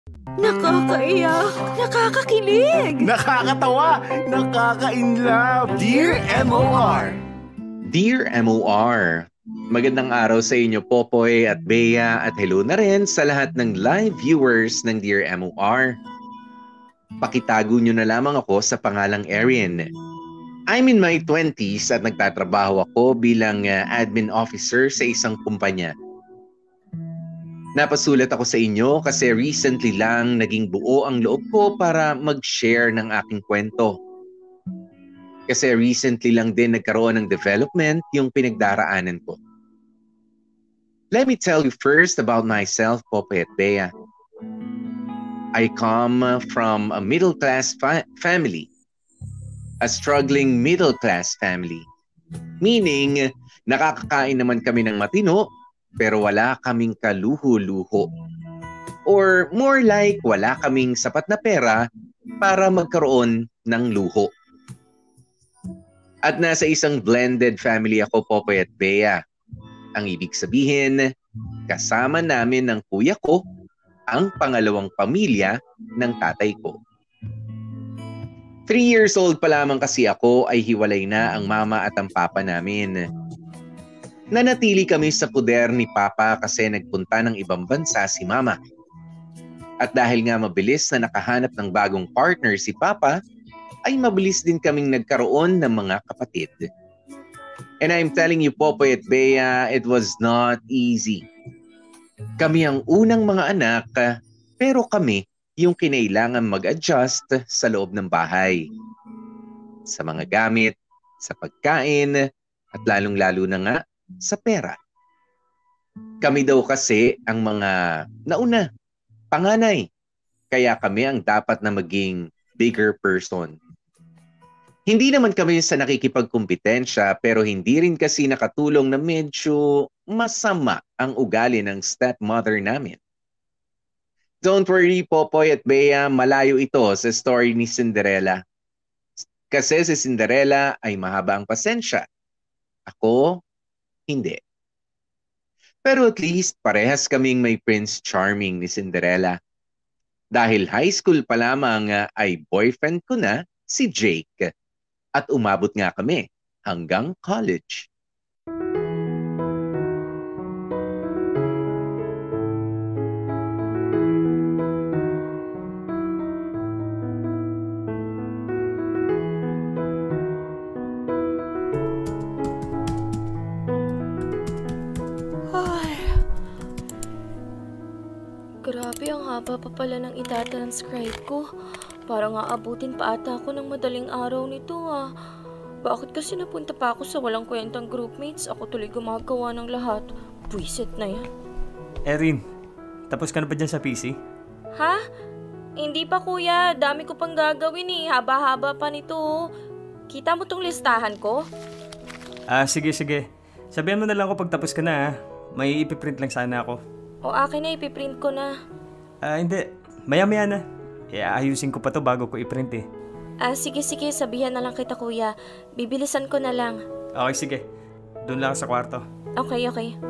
Nakakaiyak, nakakakilig, Nakakatawa, nakaka-inlove. Dear MOR! Dear MOR, magandang araw sa inyo Popoy at Bea at hello na rin sa lahat ng live viewers ng Dear MOR. Pakitago nyo na lamang ako sa pangalang Erin. I'm in my 20s at nagtatrabaho ako bilang admin officer sa isang kumpanya. Napasulat ako sa inyo kasi recently lang naging buo ang loob ko para mag-share ng aking kwento. Kasi recently lang din nagkaroon ng development yung pinagdaraanan ko. Let me tell you first about myself, Popoy at Bea. I come from a middle-class family. A struggling middle-class family. Meaning, nakakakain naman kami ng matino, pero wala kaming kaluho-luho. Or more like, wala kaming sapat na pera para magkaroon ng luho. At nasa isang blended family ako, Popoy at Bea. Ang ibig sabihin, kasama namin ng kuya ko ang pangalawang pamilya ng tatay ko. 3 years old pa lamang kasi ako ay hiwalay na ang mama at ang papa namin. Nanatili kami sa puder ni papa kasi nagpunta ng ibang bansa si mama. At dahil nga mabilis na nakahanap ng bagong partner si papa, ay mabilis din kaming nagkaroon ng mga kapatid. And I'm telling you, Popoy at Bea, it was not easy. Kami ang unang mga anak, pero kami yung kinailangan mag-adjust sa loob ng bahay. Sa mga gamit, sa pagkain, at lalong-lalo na nga sa pera. Kami daw kasi ang mga nauna, panganay. Kaya kami ang dapat na maging bigger person. Hindi naman kami sa nakikipagkumpetensya pero hindi rin kasi nakatulong na medyo masama ang ugali ng stepmother namin. Don't worry, Popoy at Bea, malayo ito sa story ni Cinderella. Kasi si Cinderella ay mahaba ang pasensya. Ako, hindi. Pero at least parehas kaming may Prince Charming ni Cinderella. Dahil high school pa lamang ay boyfriend ko na si Jake. At umabot nga kami hanggang college. Ay, grabe ang haba pa pala ng itatranscribe ko. Parang aabutin pa ata ako ng madaling araw nito ah. Bakit kasi napunta pa ako sa walang kwentang groupmates? Ako tuloy gumagawa ng lahat. Buisit na yan. Erin, tapos ka na ba dyan sa PC? Ha? Hindi pa kuya. Dami ko pang gagawin eh. Haba-haba pa nito. Kita mo tong listahan ko? Sige. Sabihan mo na lang ako pag tapos ka na ha. May ipiprint lang sana ako. O akin na, ipiprint ko na. Hindi. Maya-maya na. Ayusin ko pa to bago ko i-print eh. Sige, sabihan na lang kita kuya. Bibilisan ko na lang. Okay, sige. Doon lang sa kwarto. Okay.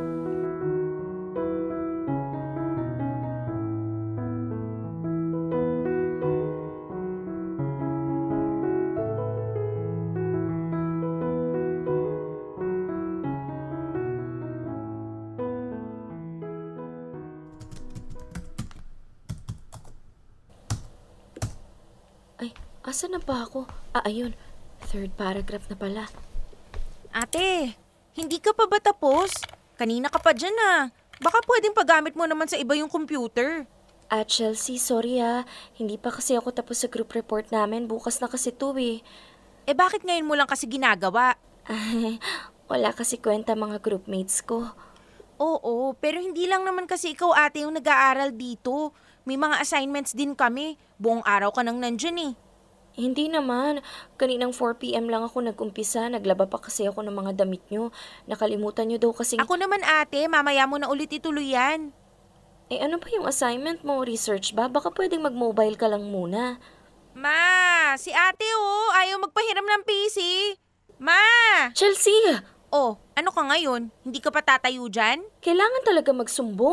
Asan na ba ako? Ayun. 3rd paragraph na pala. Ate, hindi ka pa ba tapos? Kanina ka pa dyan ah. Baka pwedeng paggamit mo naman sa iba yung computer. Chelsea, sorry ah. Hindi pa kasi ako tapos sa group report namin. Bukas na kasi to eh. Bakit ngayon mo lang kasi ginagawa? Wala kasi kwenta mga groupmates ko. Oo, pero hindi lang naman kasi ikaw ate yung nag-aaral dito. May mga assignments din kami. Buong araw ka nang nandyan eh. Hindi naman. Kaninang 4 PM lang ako nag-umpisa. Naglaba pa kasi ako ng mga damit nyo. Nakalimutan nyo daw kasi... Ako naman ate, mamaya mo na ulit ituloy yan. Ano ba yung assignment mo? Research ba? Baka pwedeng mag-mobile ka lang muna. Ma, si ate ayaw magpahiram ng PC. Ma! Chelsea! Ano ka ngayon? Hindi ka pa tatayo dyan? Kailangan talaga magsumbong.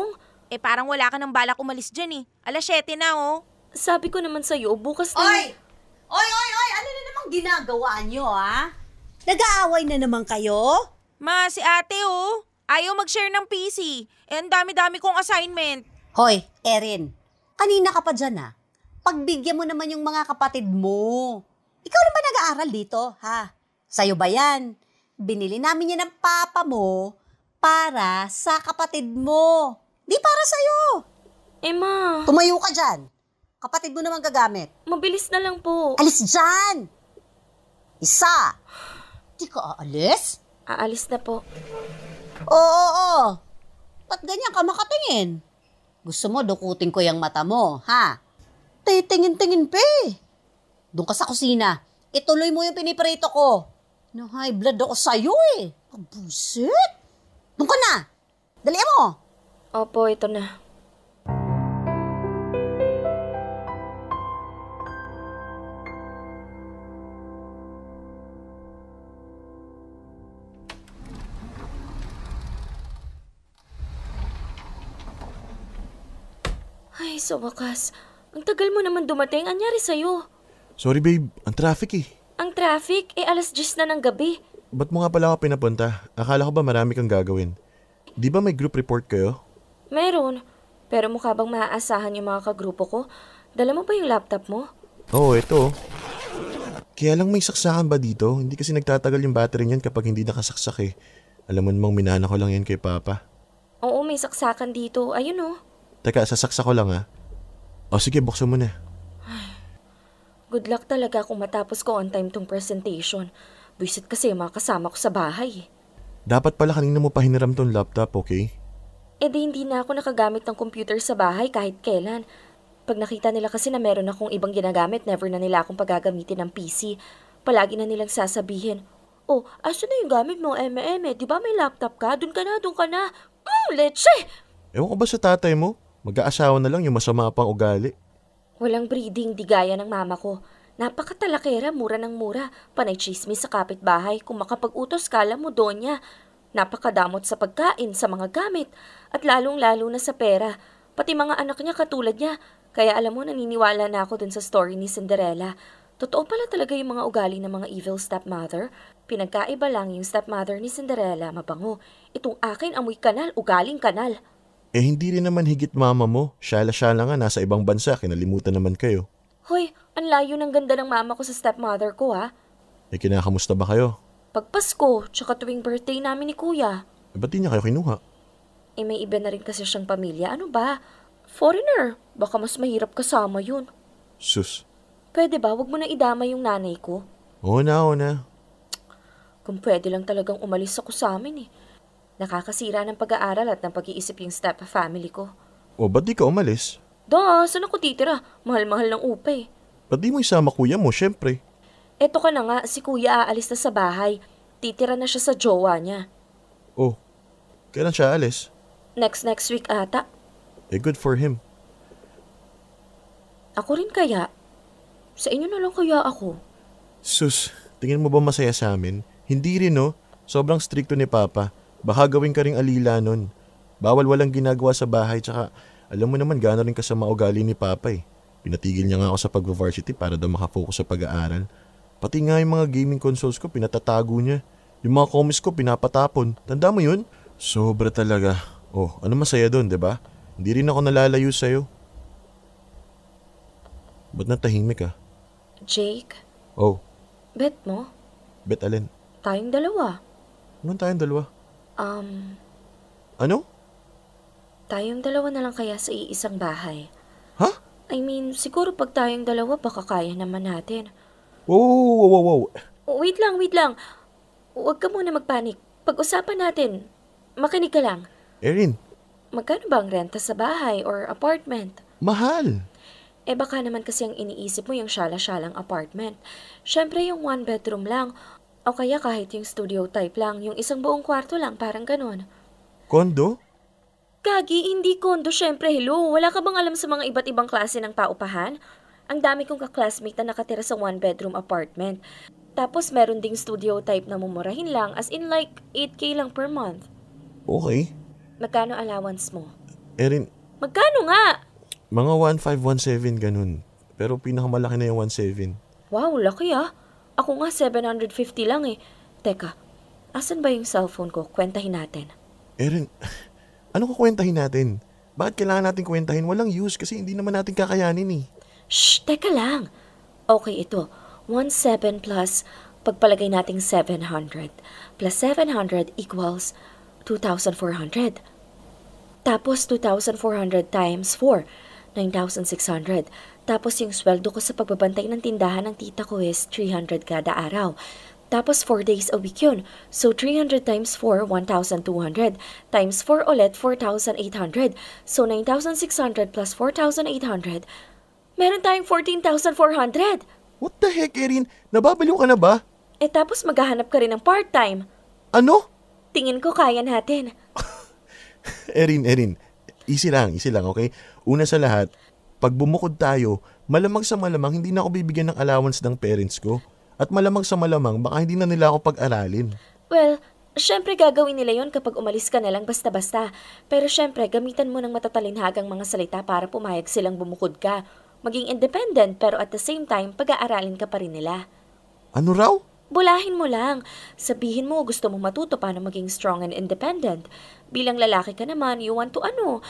Parang wala ka ng balak umalis dyan eh. 7:00 na oh. Sabi ko naman sa'yo, bukas na... Oy! Oy! Ano na namang ginagawa nyo, ha? Nag-aaway na naman kayo? Ma, si ate oh. Ayaw mag-share ng PC. Ang dami-dami kong assignment. Hoy, Erin. Kanina ka pa dyan, ha? Pagbigyan mo naman yung mga kapatid mo. Ikaw lang ba nag-aaral dito, ha? Sa'yo ba yan? Binili namin yan ng papa mo para sa kapatid mo. Di para sa'yo. Ma, Tumayo ka dyan. Kapatid mo naman gagamit. mabilis na lang po. Alis dyan! Isa! Di ka aalis? Aalis na po. Oo. Ba't ganyan ka makatingin? Gusto mo dukutin ko yung mata mo, ha? Titingin-tingin pa eh. Doon ka sa kusina. Ituloy mo yung piniprito ko. No high blood ako sa'yo eh. Kabusit. Doon ka na. Dali mo. Opo, ito na. Ay, sa wakas. Ang tagal mo naman dumating. Anyari sa'yo? Sorry babe, ang traffic eh. Ang traffic, 10:00 na ng gabi. Ba't mo nga pala ako pinapunta? Akala ko ba marami kang gagawin? Di ba may group report kayo? Meron. Pero mukha bang maaasahan yung mga kagrupo ko? Dala mo ba yung laptop mo? Oo, ito. Kaya lang may saksakan ba dito? Hindi kasi nagtatagal yung battery niyan kapag hindi nakasaksak eh. Alam mo namang minana ko lang yan kay Papa. Oo, may saksakan dito. Ayun oh. Teka, sasaksak ko lang ha. O sige, buksan mo na. Good luck talaga kung matapos ko on time tong presentation. Buisit kasi yung mga kasama ko sa bahay. Dapat pala kanina mo pa hiniram tong laptop, okay? Di hindi na ako nakagamit ng computer sa bahay kahit kailan. Pag nakita nila kasi na meron akong ibang ginagamit, never na nila akong pagagamitin ng PC. Palagi na nilang sasabihin, "Oh, asan na yung gamit mo, Eme? Di ba may laptop ka? Doon ka na. Leche!" Ewan ko ba sa tatay mo? Mag-aasawa na lang yung masama pang ugali. Walang breeding, di gaya ng mama ko. Napakatalakera, mura ng mura. Panay chismis sa kapitbahay. Kung makapag-utos, kala mo donya. Napakadamot sa pagkain, sa mga gamit. At lalong-lalo na sa pera. Pati mga anak niya katulad niya. Kaya alam mo, naniniwala na ako dun sa story ni Cinderella. Totoo pala talaga yung mga ugali ng mga evil stepmother. Pinagkaiba lang yung stepmother ni Cinderella, mabango. Itong akin, amoy kanal, ugaling kanal. Hindi rin naman higit mama mo. Syala-syala nga, nasa ibang bansa, kinalimutan naman kayo. Hoy, ang layo ng ganda ng mama ko sa stepmother ko ha. Kinakamusta ba kayo? Pag Pasko, tsaka tuwing birthday namin ni Kuya. Ba't di niya kayo kinuha? May iba na rin kasi siyang pamilya. Ano ba? Foreigner. Baka mas mahirap kasama yun. Sus. Pwede ba? Wag mo na idama yung nanay ko. Oo na. Kung pwede lang talagang umalis ako sa amin eh. Nakakasira ng pag-aaral at ng pag-iisip yung step family ko. O ba't di ka umalis? Saan ako titira? Mahal-mahal ng upa eh. Ba't di mo isama kuya mo, syempre? Eto ka na nga, si Kuya aalis na sa bahay. Titira na siya sa jowa niya. Oh, kailan siya alis? Next week ata. Good for him. Ako rin kaya? Sa inyo na lang kaya ako? Sus, tingin mo ba masaya sa amin? Hindi rin no. Sobrang stricto ni Papa. Baka gawin ka ring alila nun. Bawal walang ginagawa sa bahay tsaka alam mo naman gano'n rin kasama ugali ni Papa eh. Pinatigil niya nga ako sa pag-varsity para daw makafocus sa pag-aaral. Pati nga yung mga gaming consoles ko pinatatago niya. Yung mga comics ko pinapatapon. Tanda mo yun? Sobra talaga. Oh, ano masaya doon, 'di ba? Hindi rin ako nalalayo sa'yo. Ba't natahimik ka? Jake? Oh, Bet mo? bet alin? Tayong dalawa. Ano tayong dalawa? Ano? Tayong dalawa na lang kaya sa iisang bahay. Ha? I mean, siguro pag tayong dalawa, baka kaya naman natin. Wow. Wait lang. Huwag ka muna magpanik. Pag-usapan natin. Makinig ka lang. Erin, Magkano ba ang renta sa bahay or apartment? mahal. Baka naman kasi ang iniisip mo yung syala-syalang apartment. Siyempre yung one bedroom lang. O kaya kahit yung studio type lang, yung isang buong kwarto lang, parang ganon. Kondo? Gagi, hindi kondo, syempre, hello. Wala ka bang alam sa mga iba't ibang klase ng paupahan? Ang dami kong ka-classmate na nakatira sa one-bedroom apartment. Tapos meron ding studio type na mumurahin lang, as in like 8K lang per month. Okay. Magkano allowance mo? Erin, Magkano nga? Mga 1,517 ganun. Pero pinakamalaki na yung 1,700. Wow, laki ah. Ako nga 750 lang eh. Teka, asan ba yung cellphone ko? Kwentahin natin. Erin, ano kukwentahin natin? Bakit kailangan natin kwentahin? Walang use kasi hindi naman natin kakayanin eh. Shh, teka lang. Okay, ito. 17 plus, pagpalagay nating 700. Plus 700 equals 2,400. Tapos 2,400 times 4, 9,600. Tapos yung sweldo ko sa pagbabantay ng tindahan ng tita ko is 300 kada araw. Tapos 4 days a week yun. So 300 times 4, 1,200. Times 4 ulit, 4,800. So 9,600 plus 4,800. Meron tayong 14,400. What the heck, Erin? Nababaliw ka na ba? Tapos maghahanap ka rin ng part-time. Ano? Tingin ko kaya natin. Erin, easy lang, okay? Una sa lahat, pag bumukod tayo, malamang sa malamang hindi na ako bibigyan ng allowance ng parents ko. At malamang sa malamang, baka hindi na nila ako pag-aralin. Well, syempre gagawin nila yon kapag umalis ka na lang basta-basta. Pero syempre, gamitan mo ng matatalinhagang mga salita para pumayag silang bumukod ka. Maging independent pero at the same time, pag-aaralin ka pa rin nila. Ano raw? Bulahin mo lang. Sabihin mo gusto mong matuto paano maging strong and independent. Bilang lalaki ka naman, you want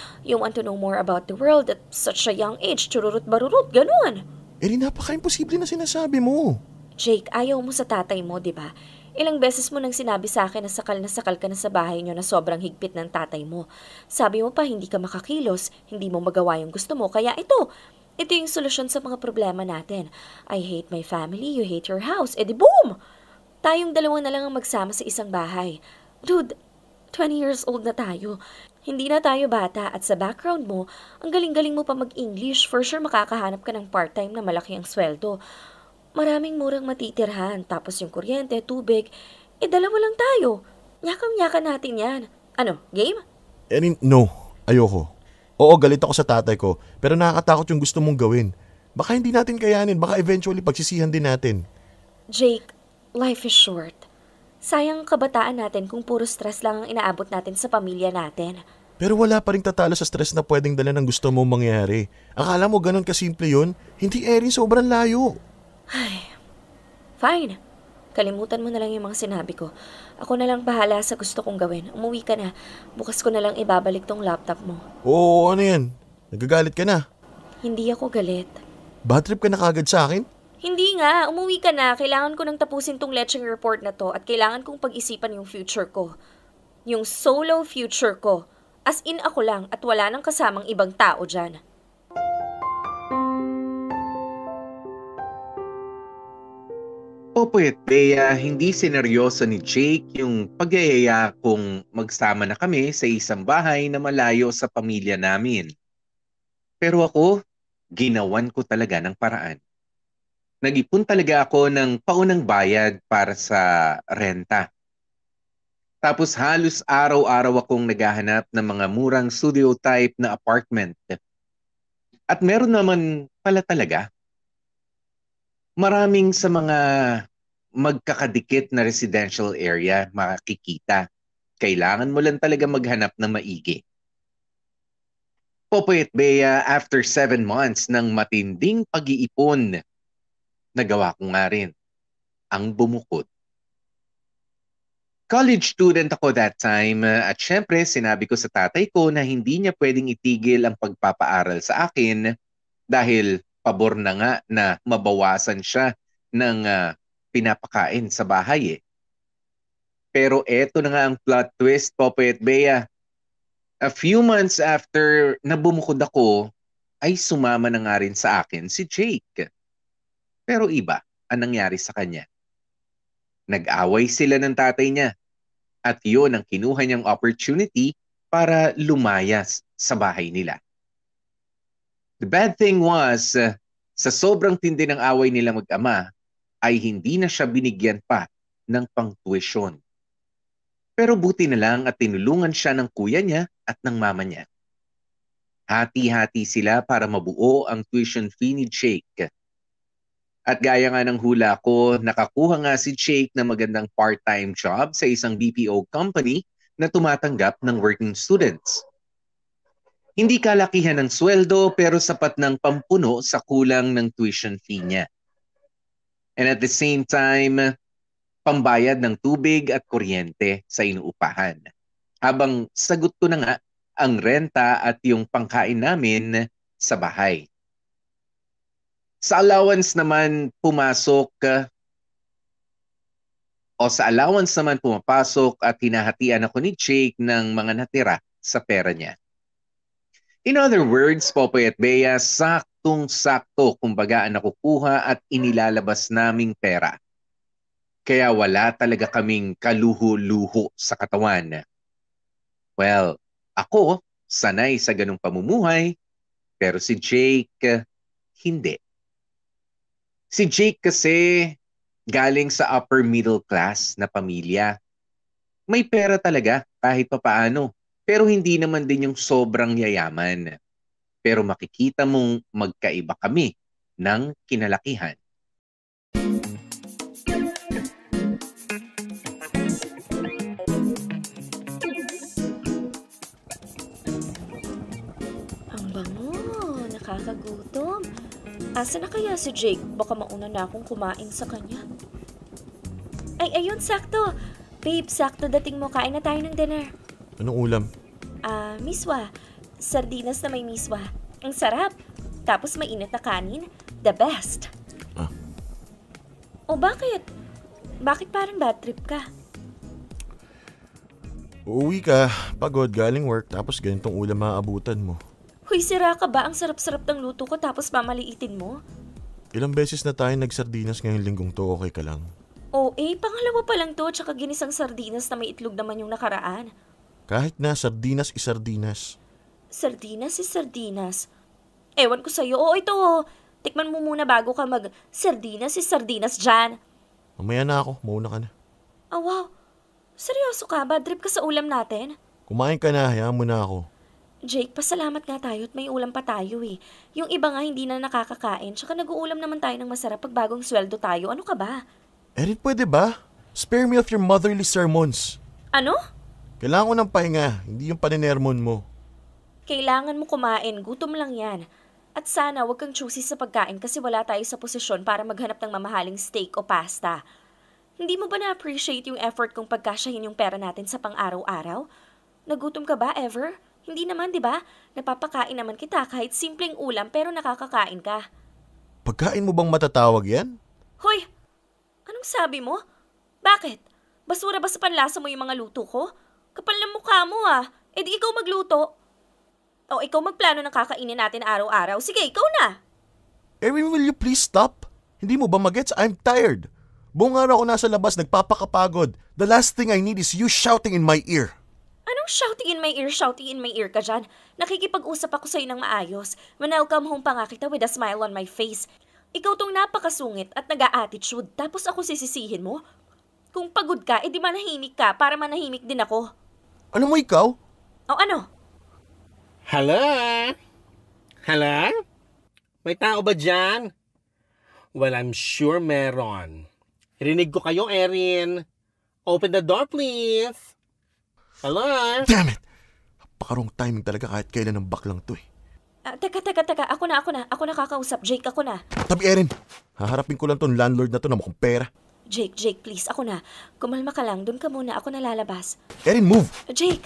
to know more about the world at such a young age, chururut barurut, ganun. Erin, napaka-imposible na sinasabi mo. Jake, ayaw mo sa tatay mo, di ba? Ilang beses mo nang sinabi sa akin na sakal ka na sa bahay niyo na sobrang higpit ng tatay mo. Sabi mo pa hindi ka makakilos, hindi mo magawa yung gusto mo, kaya ito yung solusyon sa mga problema natin. I hate my family, you hate your house, edi boom! Tayong dalawa na lang ang magsama sa isang bahay. Dude, 20 years old na tayo. Hindi na tayo bata at sa background mo, ang galing-galing mo pa mag-English, for sure makakahanap ka ng part-time na malaki ang sweldo. Maraming murang matitirhan, tapos yung kuryente, tubig, dalawa lang tayo. Nyakang-nyaka natin yan. Ano, game? Erin, no. Ayoko. Oo, galit ako sa tatay ko, pero nakakatakot yung gusto mong gawin. Baka hindi natin kayanin, baka eventually pagsisihan din natin. Jake, life is short. Sayang ang kabataan natin kung puro stress lang ang inaabot natin sa pamilya natin. Pero wala pa rin tatalo sa stress na pwedeng dala ng gusto mong mangyari. Akala mo ganun kasimple yun? Hindi, Erin, sobrang layo. Ay, fine. Kalimutan mo na lang yung mga sinabi ko. Ako na lang bahala sa gusto kong gawin. Umuwi ka na. Bukas ko na lang ibabalik tong laptop mo. Oo, ano yan? Nagagalit ka na. Hindi ako galit. Bad trip ka na kagad sa akin? Hindi nga. Umuwi ka na. Kailangan ko nang tapusin tong lecheng report na to at kailangan kong pag-isipan yung future ko. Yung solo future ko. As in ako lang at wala nang kasamang ibang tao dyan. Popoy at Bea, hindi sineryoso ni Jake yung pagyayaya kung magsama na kami sa isang bahay na malayo sa pamilya namin. Pero ako, ginawan ko talaga ng paraan. Nag-ipon talaga ako ng paunang bayad para sa renta. Tapos halos araw-araw akong naghahanap ng mga murang studio type na apartment. At meron naman pala talaga. Maraming sa mga magkakadikit na residential area makikita. Kailangan mo lang talaga maghanap na maigi. Popoy at Bea, after 7 months ng matinding pag-iipon, nagawa ko nga rin ang bumukod. College student ako that time at syempre sinabi ko sa tatay ko na hindi niya pwedeng itigil ang pagpapaaral sa akin dahil pabor na nga na mabawasan siya ng pinapakain sa bahay eh. Pero eto na nga ang plot twist, Popoy at Bea. A few months after na bumukod ako, ay sumama na nga rin sa akin si Jake. Pero iba ang nangyari sa kanya. Nag-away sila ng tatay niya at yun ang kinuha niyang opportunity para lumayas sa bahay nila. The bad thing was, sa sobrang tindi ng away nila mag-ama, ay hindi na siya binigyan pa ng pang-tuition. Pero buti na lang at tinulungan siya ng kuya niya at ng mama niya. Hati-hati sila para mabuo ang tuition fee ni Jake. At gaya nga ng hula ko, nakakuha nga si Jake ng magandang part-time job sa isang BPO company na tumatanggap ng working students. Hindi kalakihan ng sweldo pero sapat ng pampuno sa kulang ng tuition fee niya. And at the same time, pambayad ng tubig at kuryente sa inuupahan. Habang sagot ko na nga ang renta at yung pangkain namin sa bahay. Sa allowance naman pumapasok at hinahatian ako ni Jake ng mga natira sa pera niya. In other words, Popoy at Bea, saktong-sakto kumbaga ang nakukuha at inilalabas naming pera. Kaya wala talaga kaming kaluho-luho sa katawan. Well, ako, sanay sa ganung pamumuhay, pero si Jake, hindi. Si Jake kasi galing sa upper middle class na pamilya. May pera talaga kahit papaano, pero hindi naman din yung sobrang yayaman. Pero makikita mong magkaiba kami ng kinalakihan. Ang bango, nakakagutom. Asa na kaya si Jake? Baka mauna na akong kumain sa kanya. Ay, ayun, sakto. Babe, sakto dating mo. Kain na tayo ng dinner. Anong ulam? Miswa. Sardinas na may miswa. Ang sarap. Tapos mainit na kanin. The best. O bakit? Bakit parang bad trip ka? Uuwi ka, pagod, galing work, tapos ganitong ulam maaabutan mo. Huy, sira ka ba? Ang sarap-sarap ng luto ko tapos mamaliitin mo? Ilang beses na tayo nagsardinas ngayong linggong to, okay ka lang? Pangalawa pa lang to, tsaka ginisang sardinas na may itlog naman yung nakaraan. Kahit na sardinas is sardinas. Sardinas is sardinas. Ewan ko sa'yo. Ito. Tikman mo muna bago ka sardinas is sardinas dyan. Mamaya na ako, mauna ka na. Wow. Seryoso ka? Bad trip ka sa ulam natin? Kumain ka na, hayaan mo na ako. Jake, pasalamat nga tayo at may ulam pa tayo eh. Yung iba nga hindi na nakakakain, tsaka nag-uulam naman tayo ng masarap pag bagong sweldo tayo. Ano ka ba? Erin, pwede ba? Spare me of your motherly sermons. Ano? Kailangan ko ng pahinga, hindi yung paninermon mo. Kailangan mo kumain, gutom lang yan. At sana wag kang choosy sa pagkain kasi wala tayo sa posisyon para maghanap ng mamahaling steak o pasta. Hindi mo ba na-appreciate yung effort kong pagkasyahin yung pera natin sa pang-araw-araw? Nagutom ka ba ever? Hindi naman, di ba? Napapakain naman kita kahit simpleng ulam pero nakakakain ka. Pagkain mo bang matatawag yan? Hoy! Anong sabi mo? Bakit? Basura ba sa panlasa mo yung mga luto ko? Kapal ng mukha mo ah. E di ikaw magluto. O ikaw magplano ng kakainin natin araw-araw. Sige, ikaw na. Erin, will you please stop? Hindi mo ba magets? I'm tired. Buong araw ako nasa labas, nagpapakapagod. The last thing I need is you shouting in my ear. Anong shouting in my ear ka dyan? Nakikipag-usap ako sa'yo ng maayos. When I'll come home pa nga kita with a smile on my face. Ikaw tong napakasungit at nag-a-attitude, tapos ako sisisihin mo? Kung pagod ka, edi manahimik ka para manahimik din ako. Ano mo ikaw? O ano? Hello? Hello? May tao ba dyan? Well, I'm sure meron. Rinig ko kayo, Erin. Open the door, please. Hello? Damn it! Napakarong timing talaga kahit kailan ng baklang to eh. Teka. Ako na kakausap. Jake, ako na. Tabi, Erin. Haharapin ko lang tong landlord na to na mukhang pera. Jake, please. Ako na. Kumalma ka lang. Doon ka muna. Ako na lalabas. Erin, move! Jake!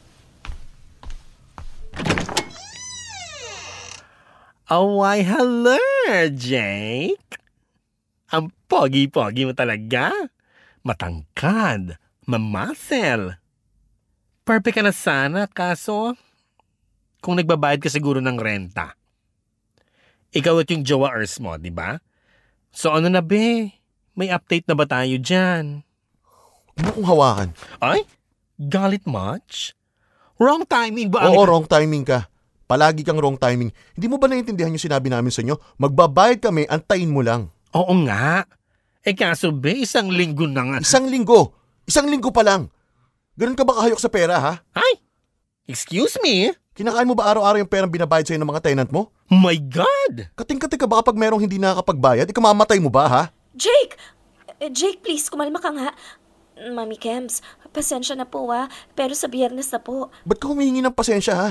Oh, why, hello, Jake. Ang pogi-pogi mo talaga. Matangkad. Mamuscle. Perfect ka na sana, kaso kung nagbabayad ka siguro ng renta. Ikaw at yung jowa Earth mo, di ba? So ano na be? May update na ba tayo dyan? Ano kong hawakan? Ay? Galit much? Wrong timing ba? Oo, wrong timing ka. Palagi kang wrong timing. Hindi mo ba naiintindihan yung sinabi namin sa inyo? Magbabayad kami, antayin mo lang. Oo nga. Kaso be, isang linggo na nga. Isang linggo? Isang linggo pa lang. Ganun ka ba kahayok sa pera, ha? Ay! Excuse me? Kinakain mo ba araw-araw yung perang binabayad sa'yo ng mga tenant mo? My God! Kating-kating ka ba kapag merong hindi nakakapagbayad? Ikamamatay mo ba, ha? Jake! Jake, please, kumalma ka nga. Mami Kems, pasensya na po pero sa Biyernes na po. Ba't ka humihingi ng pasensya, ha?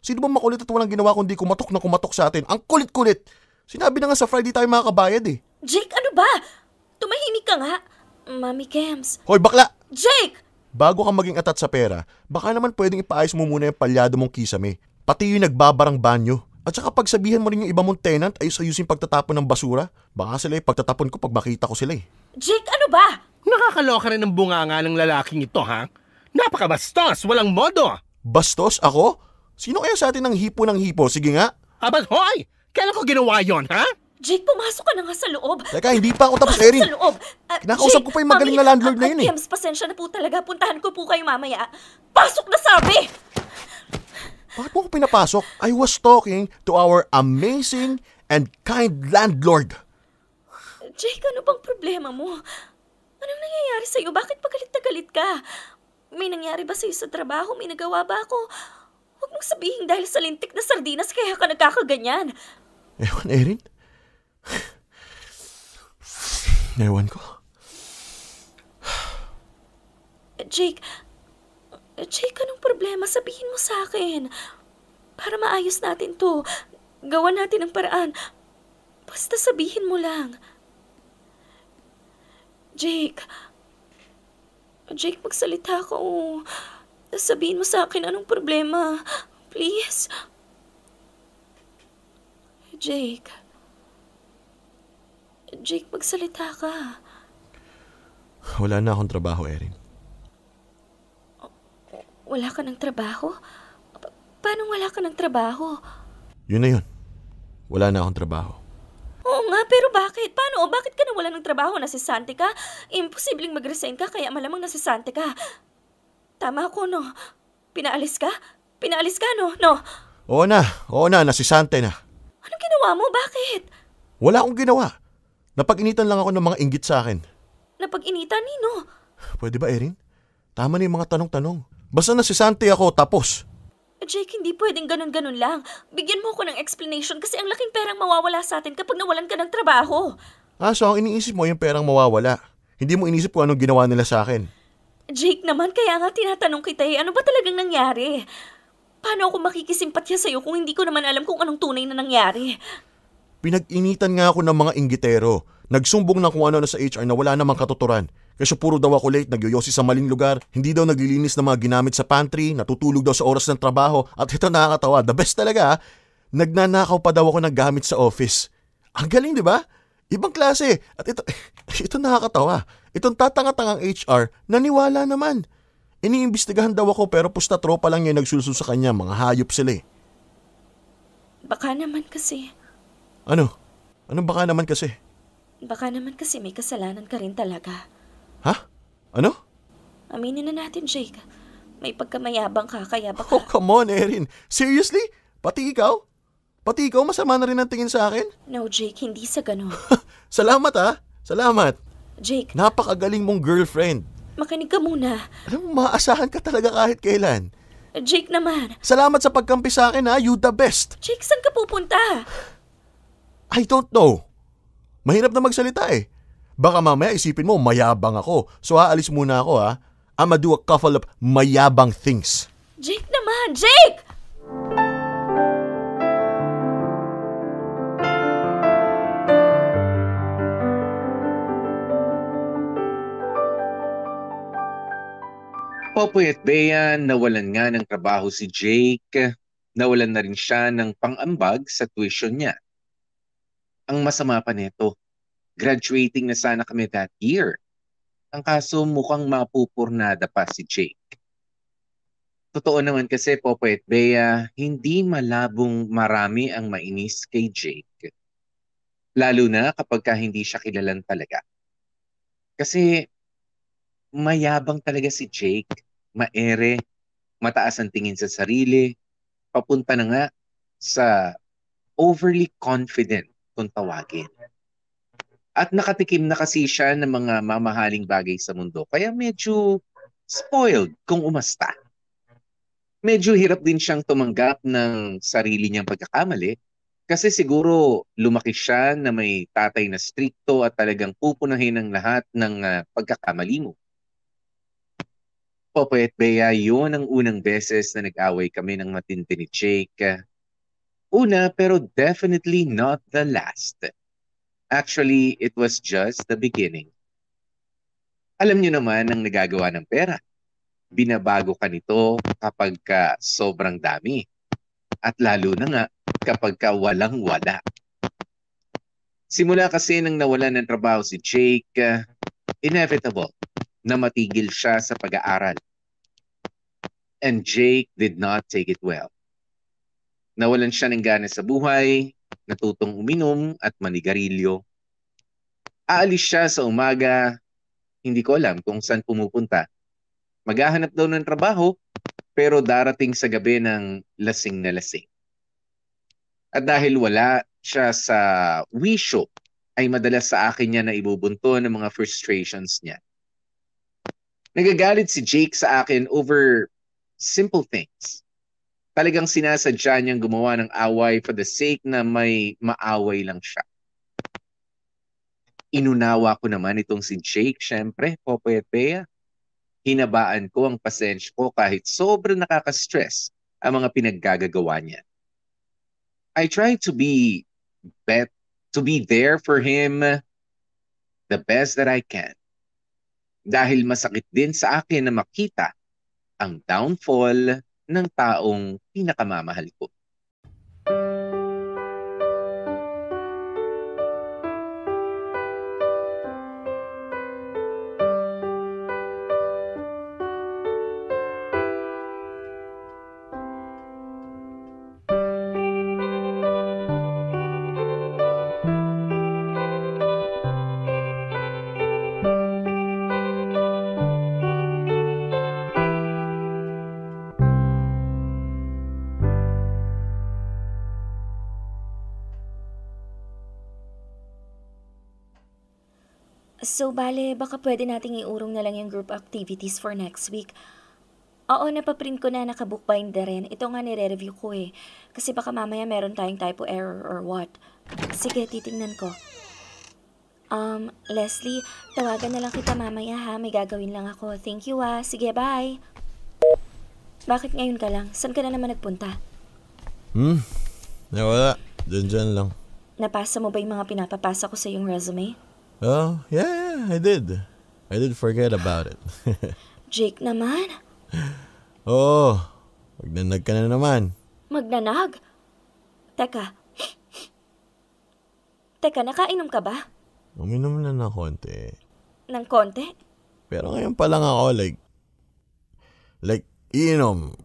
Sino ba makulit at walang ginawa kundi kumatok na kumatok sa atin? Ang kulit-kulit! Sinabi na nga sa Friday tayo makakabayad eh. Jake, ano ba? Tumahimik ka nga. Mami Kems. Hoy, bakla! Jake! Bago ka maging atat sa pera, baka naman pwedeng ipaayos mo muna yung palyado mong kisame. Pati yung nagbabarang banyo. At saka pagsabihan mo rin yung iba mong tenant ayos-ayusin pagtatapon ng basura. Baka sila pagtatapon ko pag makita ko sila eh. Jake, ano ba? Nakakaloka rin ang bunganga ng lalaking ito, ha? Napakabastos, walang modo. Bastos ako? Sino kaya sa atin ang hipo ng hipo? Sige nga. Abat, hoy! Kailan ko ginawa yon, ha? Jake, pumasok ka na nga sa loob. Teka, hindi pa ako tapos, Pasok Erin. sa loob. Kinakausap ko pa yung magaling na landlord na yun eh. Kems, pasensya na po talaga. Puntahan ko po kayo mamaya. Pasok na sabi! Bakit mo ko pinapasok? I was talking to our amazing and kind landlord. Jake, ano bang problema mo? Anong nangyayari sa'yo? Bakit pagalit na galit ka? May nangyari ba sa'yo sa trabaho? May nagawa ba ako? Huwag mong sabihin dahil sa lintik na sardinas kaya ka nagkakaganyan. Ewan, Erin? Ewan ko. Jake, anong problema? Sabihin mo sa akin. Para maayos natin to. Gawan natin ang paraan. Basta sabihin mo lang. Jake, magsalita ka. Sabihin mo sa akin anong problema. Please. Jake, magsalita ka. Wala na akong trabaho, Erin. Wala ka ng trabaho? Paano wala ka ng trabaho? Yun na yun. Wala na akong trabaho. Oo nga, pero bakit? Paano? Bakit ka nawala ng trabaho? Nasisante ka? Imposibleng mag-resign ka, kaya malamang nasisante ka. Tama ako, no? Pinaalis ka? No? Oo na, nasisante na. Anong ginawa mo? Bakit? Wala akong ginawa. Napag-initan lang ako ng mga inggit sa akin. Napag-initan, Nino? Pwede ba, Erin? Tama na yung mga tanong-tanong. Basta nasisante ako, tapos. Jake, hindi pwedeng ganun-ganun lang. Bigyan mo ako ng explanation kasi ang laking perang mawawala sa atin kapag nawalan ka ng trabaho. So ang iniisip mo yung perang mawawala. Hindi mo inisip kung anong ginawa nila sa akin. Jake naman, kaya nga tinatanong kita ano ba talagang nangyari? Paano ako makikisimpatya sa'yo kung hindi ko naman alam kung anong tunay na nangyari? Pinag-initan nga ako ng mga inggitero. Nagsumbong na kung ano sa HR na wala namang katuturan. Kasi puro daw ako late, nagyoyosi sa maling lugar, hindi daw naglilinis ng mga ginamit sa pantry, natutulog daw sa oras ng trabaho, at ito nakakatawa, the best talaga, nagnanakaw pa daw ako ng gamit sa office. Ang galing, di ba? Ibang klase. At ito nakakatawa. Itong tatanga-tangang HR, naniwala naman. Iniimbestigahan daw ako pero pusta tropa lang yung nagsulsul sa kanya, mga hayop sila eh. Baka naman kasi. Ano? Anong baka naman kasi? Baka naman kasi may kasalanan ka rin talaga. Ha? Ano? Aminin na natin, Jake. May pagkamayabang ka, kaya baka... Oh, come on, Erin. Seriously? Pati ikaw? Pati ikaw masama na rin ang tingin sa akin? No, Jake, hindi sa ganun. Salamat ha. Salamat. Jake. Napakagaling mong girlfriend. Makinig ka muna. Alam mo, maaasahan ka talaga kahit kailan. Jake naman. Salamat sa pagkampi sa akin ha. You the best. Jake, saan ka pupunta? I don't know. Mahirap na magsalita eh. Baka mamaya isipin mo mayabang ako. So aalis muna ako ha. I'ma do a couple of mayabang things. Jake naman! Jake! Popoy at Bea, nawalan nga ng trabaho si Jake. Nawalan na rin siya ng pang-ambag sa tuition niya. Ang masama pa nito, graduating na sana kami that year. Ang kaso mukhang mapupurnada pa si Jake. Totoo naman kasi, Popoy at Bea, hindi malabong marami ang mainis kay Jake. Lalo na kapag hindi siya kilalan talaga. Kasi mayabang talaga si Jake. Maere, mataas ang tingin sa sarili, papunta na nga sa overly confident kung tawagin. At nakatikim na kasi siya ng mga mamahaling bagay sa mundo. Kaya medyo spoiled kung umasta. Medyo hirap din siyang tumanggap ng sarili niyang pagkakamali. Kasi siguro lumaki siya na may tatay na strikto at talagang pupunahin ang lahat ng pagkakamali mo. Popoy at Bea, yun ang unang beses na nag-away kami ng matindi ni Jake. Una pero definitely not the last. Actually, it was just the beginning. Alam niyo naman ang nagagawa ng pera. Binabago ka nito kapag ka sobrang dami. At lalo na nga kapag ka walang-wala. Simula kasi nang nawalan ng trabaho si Jake, inevitable na matigil siya sa pag-aaral. And Jake did not take it well. Nawalan siya ng gana sa buhay, natutong uminom at manigarilyo. Aalis siya sa umaga, hindi ko alam kung saan pumupunta. Maghahanap daw ng trabaho, pero darating sa gabi ng lasing na lasing. At dahil wala siya sa wisyo, ay madalas sa akin niya na ibubunto ng mga frustrations niya. Nagagalit si Jake sa akin over simple things. Talagang sinasadya niyang gumawa ng away for the sake na may maaway lang siya. Inunawa ko naman itong si Jake, syempre, Popoy at Bea. Hinabaan ko ang pasensya ko kahit sobrang nakaka-stress ang mga pinaggagawa niya. I tried to be there for him the best that I can. Dahil masakit din sa akin na makita ang downfall ng taong pinakamamahal ko. So, bale, baka pwede nating iurong na lang yung group activities for next week. Oo, napaprint ko na, nakabook bind na rin. Ito nga nire-review ko eh. Kasi baka mamaya meron tayong typo error or what. Sige, titingnan ko. Leslie, tawagan na lang kita mamaya ha. May gagawin lang ako. Thank you ah. Sige, bye. Bakit ngayon ka lang? Saan ka na naman nagpunta? Wala. Diyan lang. Napasa mo ba yung mga pinapapasa ko sa yung resume? Oh, yeah, I did. I did forget about it. Jake naman? Oh, magnanag ka na naman. Magnanag? Teka, nakainom ka ba? Uminom na ng konti. Ng konti? Pero ngayon pa lang ako, like, inom.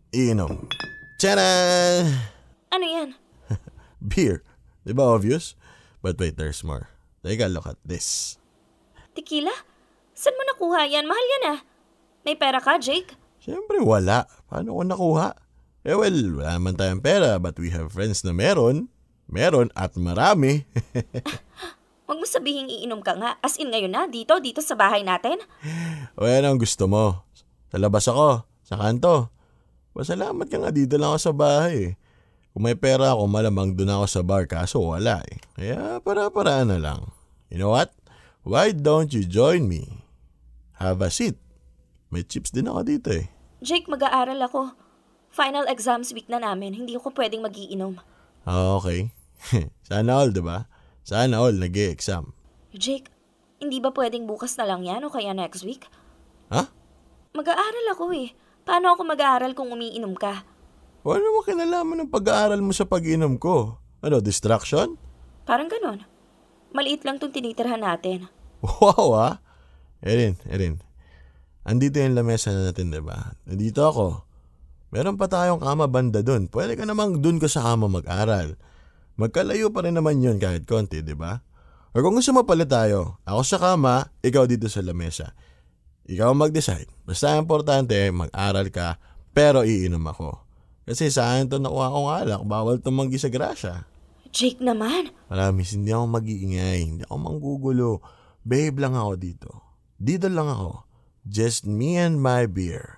Tcharan! Ano yan? Beer. Di ba obvious? But wait, there's more. Take a look at this. Tequila? Saan mo nakuha yan? Mahal yan ah. May pera ka, Jake? Siyempre wala. Paano ko nakuha? Well, wala naman tayong pera, but we have friends na meron. Meron at marami. Huwag mo sabihing iinom ka nga. As in ngayon na, dito sa bahay natin. O yan ang gusto mo. Sa labas ako, sa kanto. Pasalamat ka nga, dito lang ako sa bahay. Kung may pera ako, malamang doon ako sa bar, kaso wala eh. Kaya para-paraan na lang. You know what? Why don't you join me? Have a seat. May chips din ako dito eh. Jake, mag-aaral ako. Final exams week na namin. Hindi ako pwedeng mag-iinom. Okay. Sana all, diba? Sana all nag-e-exam. Jake, hindi ba pwedeng bukas na lang yan o kaya next week? Ha? Mag-aaral ako eh. Paano ako mag-aaral kung umiinom ka? Wala mo kinalaman ng pag-aaral mo sa pag-inom ko. Ano, distraction? Parang ganon. Maliit lang tong tinitirhan natin. Wow ah. Erin. Andito yung lamesa na natin, diba? Nandito ako. Meron pa tayong kama banda dun. Pwede ka namang dun ka sa kama mag-aral. Magkalayo pa rin naman yun kahit konti, diba? O kung gusto mo pala tayo, ako sa kama, ikaw dito sa lamesa. Ikaw mag-decide. Basta importante, mag-aral ka, pero iinom ako. Kasi sa akin ito nakuha kong alak, bawal tumanggi sa grasya. Jake naman. Maramis, hindi ako mag-iingay, hindi ako manggugulo. Babe lang ako dito. Dito lang ako. Just me and my beer.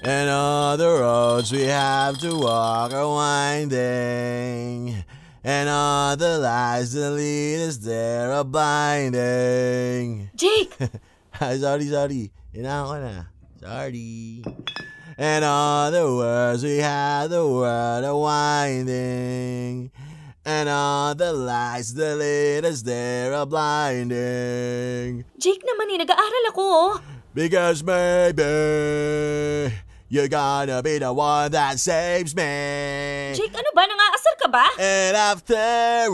And all the roads we have to walk are winding. And all the lies that lead us there are blinding. Jake! Sorry. Inaan ko na. Sorry. And all the words we had, the world are winding. And all the lies that lead us there are blinding. Jake naman nag-aaral ako oh. Because maybe you're gonna be the one that saves me. Jake, ano ba? Nangaasar ka ba? And after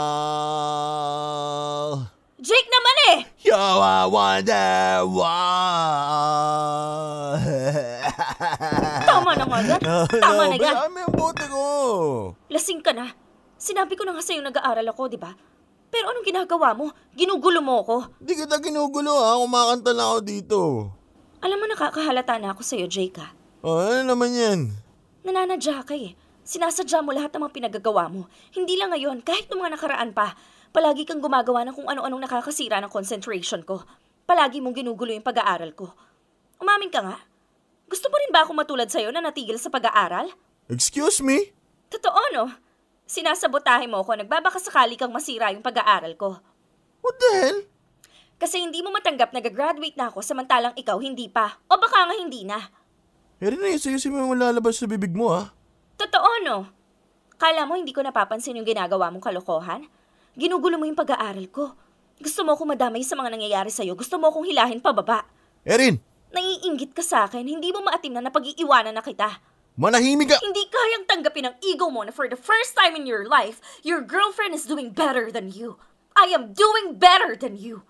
all, Jake naman you're a wonderwall. Tama na nga yan. Tama na yan. Marami ang bote ko. Lasing ka na. Sinabi ko na nga sa'yo nag-aaral ako, di ba? Pero anong ginagawa mo? Ginugulo mo ako. Di kita ginugulo ha. Kumakanta na ako dito. Alam mo, nakakahalata na ako sa'yo, Jake ha. Oh, ano naman yan? Nananadya ka eh. Sinasadya mo lahat ng mga pinagagawa mo. Hindi lang ngayon, kahit noong mga nakaraan pa. Palagi kang gumagawa ng kung ano-anong nakakasira ng concentration ko. Palagi mong ginugulo yung pag-aaral ko. Umamin ka nga. Gusto mo rin ba akong matulad sa'yo na natigil sa pag-aaral? Excuse me? Totoo, no? Sinasabotahe mo ako, nagbabakasakali kang masira yung pag-aaral ko. What the hell? Kasi hindi mo matanggap na gagraduate na ako samantalang ikaw hindi pa. O baka nga hindi na. Eri na yung sayusin mo yung lalabas sa bibig mo ha. Totoo, no? Kala mo hindi ko napapansin yung ginagawa mong kalokohan? Ginugulo mo yung pag-aaral ko. Gusto mo akong madamay sa mga nangyayari sa'yo. Gusto mo akong hilahin pababa. Erin! Naiinggit ka sa akin. Hindi mo maatim na napag-iiwanan na kita. Manahimik ka! Hindi kayang tanggapin ang ego mo na for the first time in your life, your girlfriend is doing better than you. I am doing better than you.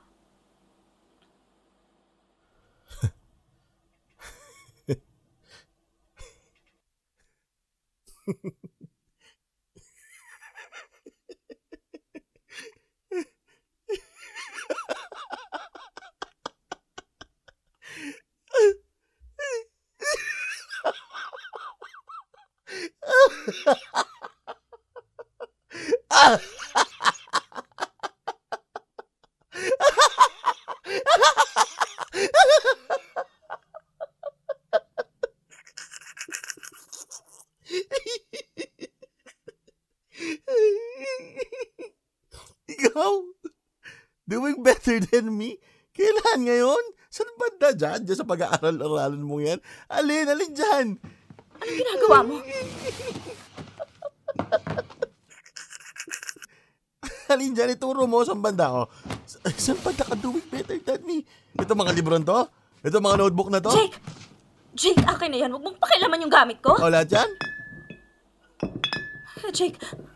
Ikaw? Doing better than me? Kailan ngayon? Saan banda dyan? Diyan sa pag-aaral-aralan mo yan? Alin dyan? Anong ginagawa mo? Alin dyan? Ituro mo saan banda ko. Saan banda ka doing better than me? Ito mga libron to? Ito mga notebook na to? Jake! Jake, akin na yan. Huwag mong pakialaman yung gamit ko. O, lahat yan? Jake!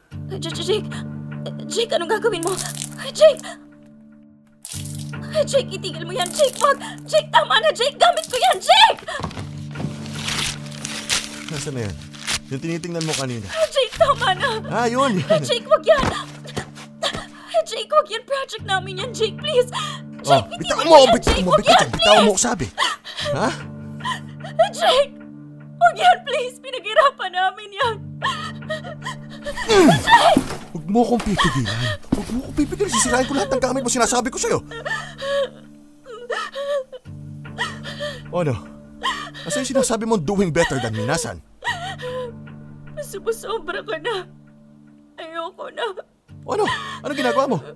Jake, anong gagawin mo? Jake! Jake, itigil mo yan. Jake, wag! Jake, tama na! Jake, gamit ko yan! Jake! Nasaan na yan? Yung tinitingnan mo kanina. Jake, tama na! Yun! Jake, wag yan! Jake, wag yan! Project namin yan, Jake, please! Jake, bitawan itigil mo! mo yan! Bitawan Jake, mo! wag yan, Bitawan mo please! ko sabi! Ha? Jake! Wag yan, please! Pinaghirapan namin yan! Huwag mo akong pipigilan. Huwag mo akong pipigilan. Sisirain ko lahat ng gamit mo. Sinasabi ko sa'yo. Ano? Asa yung sinasabi mo doing better than me? Nasaan? Sumusobra ka na. Ayoko na. Ano? Ano ginagawa mo?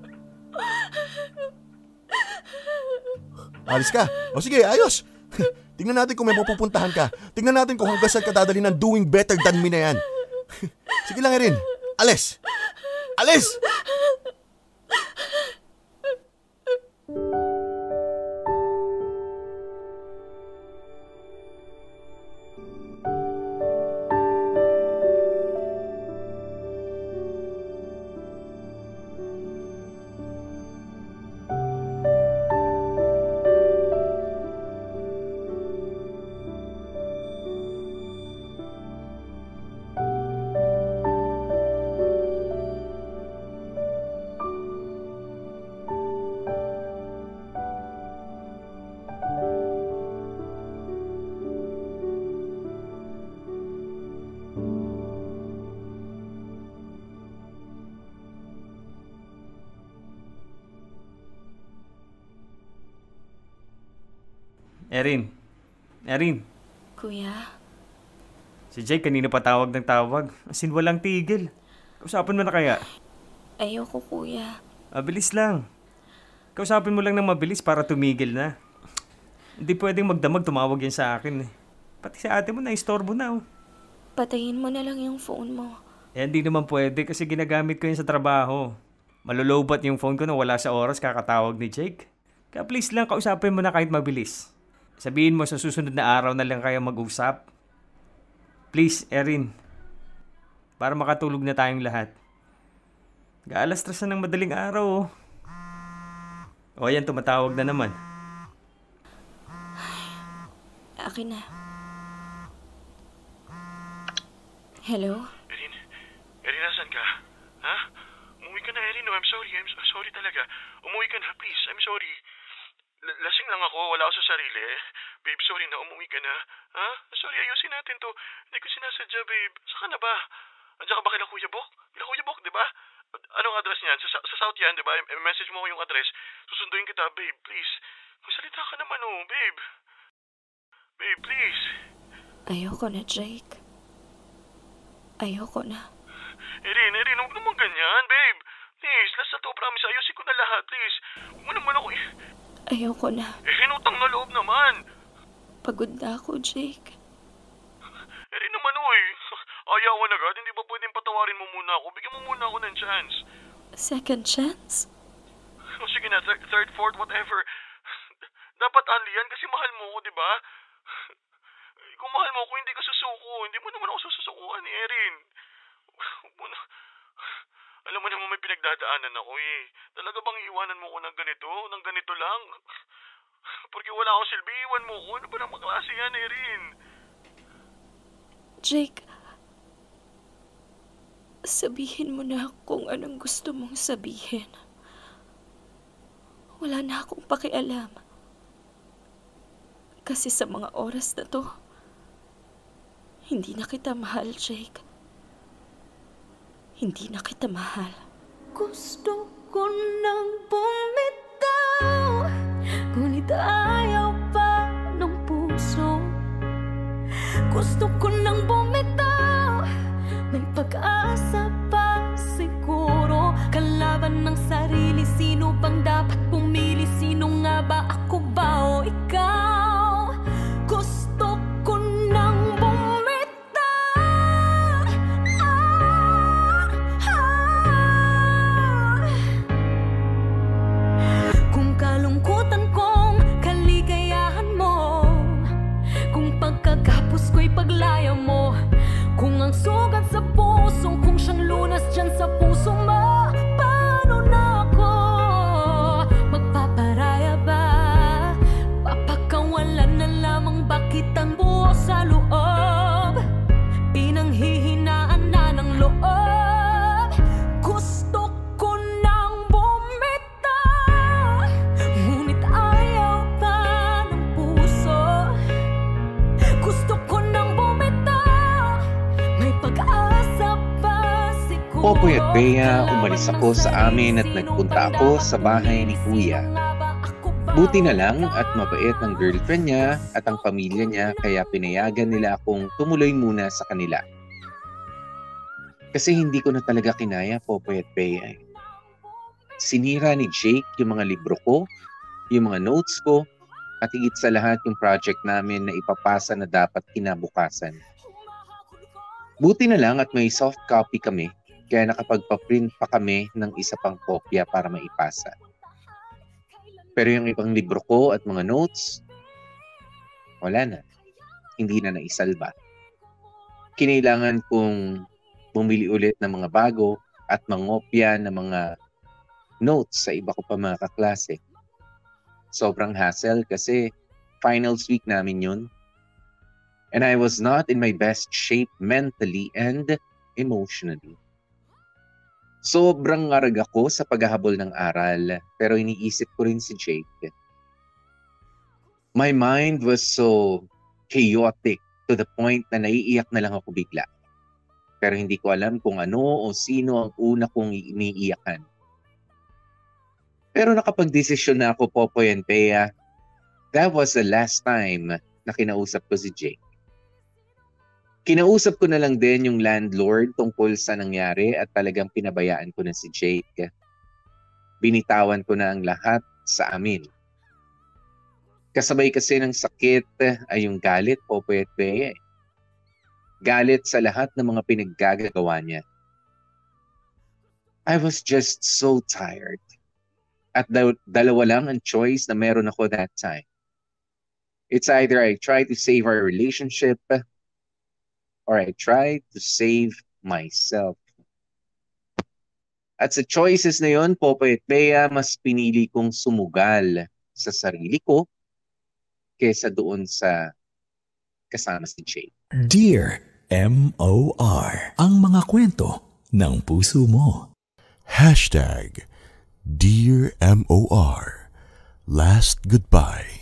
Alis ka. O sige, ayos. Tingnan natin kung may mapupuntahan ka. Tingnan natin kung hanggang saan ka dadali ng doing better than me na yan. Sige lang, Erin. Alis! Alis! Erin. Kuya? Si Jake kanina pa tawag ng tawag. As in, walang tigil. Kausapin mo na kaya? Ayoko, kuya. Bilis lang. Kausapin mo lang ng mabilis para tumigil na. Hindi pwedeng magdamag tumawag yan sa akin eh. Pati sa ate mo na, istorbo na oh. Patayin mo na lang yung phone mo. Hindi naman pwede kasi ginagamit ko yun sa trabaho. Malulowbat yung phone ko na wala sa oras kakatawag ni Jake. Kaya please lang, kausapin mo na kahit mabilis. Sabihin mo sa susunod na araw na lang kayo mag-usap. Please, Erin. Para makatulog na tayong lahat. Gaalas 3 ng madaling araw oh. O yan, tumatawag na naman. Akin na. Hello? Erin, nasan ka? Ha? Umuwi ka na, Erin. No, I'm sorry. I'm sorry talaga. Umuwi ka na, please. I'm sorry. Lasing lang ako. Wala ako sa sarili. Babe, sorry na. Umuwi ka na. Ha? Sorry, ayusin natin to. Hindi ko sinasadya, babe. Saan ka na ba? Andiyan ka ba kila Kuya Bok? Kila Kuya Bok, di ba? Anong address niyan? Sa South yan, di ba? Message mo ko yung address. Susunduin kita, babe. Please. Magsalita ka naman, oh, babe. Babe, please. Ayoko na, Jake. Ayoko na. Erin, huwag naman ganyan, babe. Please, last na to, promise. Ayusin ko na lahat, please. Huwag mo naman ako Ayoko na. Erin, utang na loob naman. Pagod na ako, Jake. Erin naman, oy. Ayawan agad. Hindi ba pwedeng patawarin mo muna ako? Bigyan mo muna ako ng chance. Second chance? O sige na, third, fourth, whatever. Dapat ali yan kasi mahal mo ako, di ba? Kung mahal mo ako, hindi ka susuko. Hindi mo naman ako susukuan ni Erin. Alam mo naman may pinagdadaanan ako eh. Talaga bang iiwanan mo ko ng ganito? Ng ganito lang? Porque wala akong silbi, iwan mo ko. Ano ba naman klase yan, Erin? Jake, sabihin mo na kung anong gusto mong sabihin. Wala na akong pakialam. Kasi sa mga oras na to, hindi na kita mahal, Jake. Hindi na kita mahal. Gusto ko nang bumitaw, ngunit ayaw pa ng puso. Gusto ko nang bumitaw, may pag-asa pa siguro. Kalaban ng sarili, sino bang dapat pumili? Sino nga ba, ako ba o ikaw? Gusto ko nang paglaya mo, kung ang sugat sa puso, kung siyang lunas dyan sa puso mo, paano na ako magpaparaya ba? Papakawalan na lamang ba kitang buo sa loob? Pinanghihinaan na ng loob. Gusto ko nang bumitaw, ngunit ayaw pa ng puso. Gusto ko Popoy at Bea, umalis ako sa amin at nagpunta ako sa bahay ni Kuya. Buti na lang at mabait ng girlfriend niya at ang pamilya niya kaya pinayagan nila akong tumuloy muna sa kanila. Kasi hindi ko na talaga kinaya, Popoy at Bea. Sinira ni Jake yung mga libro ko, yung mga notes ko, at higit sa lahat yung project namin na ipapasa na dapat kinabukasan. Buti na lang at may soft copy kami, kaya nakapagpa-print pa kami ng isa pang kopya para maipasa. Pero yung ibang libro ko at mga notes, wala na. Hindi na naisalba. Kinailangan kong bumili ulit ng mga bago at mangopya ng mga notes sa iba ko pa mga kaklase. Sobrang hassle kasi finals week namin yun. And I was not in my best shape mentally and emotionally. Sobrang ngarag ako sa paghahabol ng aral, pero iniisip ko rin si Jake. My mind was so chaotic to the point na naiiyak na lang ako bigla. Pero hindi ko alam kung ano o sino ang una kong iniiyakan. Pero nakapag-desisyon na ako, Popoy and Bea, that was the last time na kinausap ko si Jake. Kinausap ko na lang din yung landlord tungkol sa nangyari at talagang pinabayaan ko na si Jake. Binitawan ko na ang lahat sa amin. Kasabay kasi ng sakit ay yung galit, Popoy at Bea. Galit sa lahat ng mga pinaggagawa niya. I was just so tired. At dalawa lang ang choice na meron ako that time. It's either I try to save our relationship or I try to save myself. At sa choices na yon, Popoy at Bea, mas pinili kong sumugal sa sarili ko kesa doon sa kasama si Jake. Dear M.O.R. Ang mga kwento ng puso mo. Dear M.O.R. Last goodbye.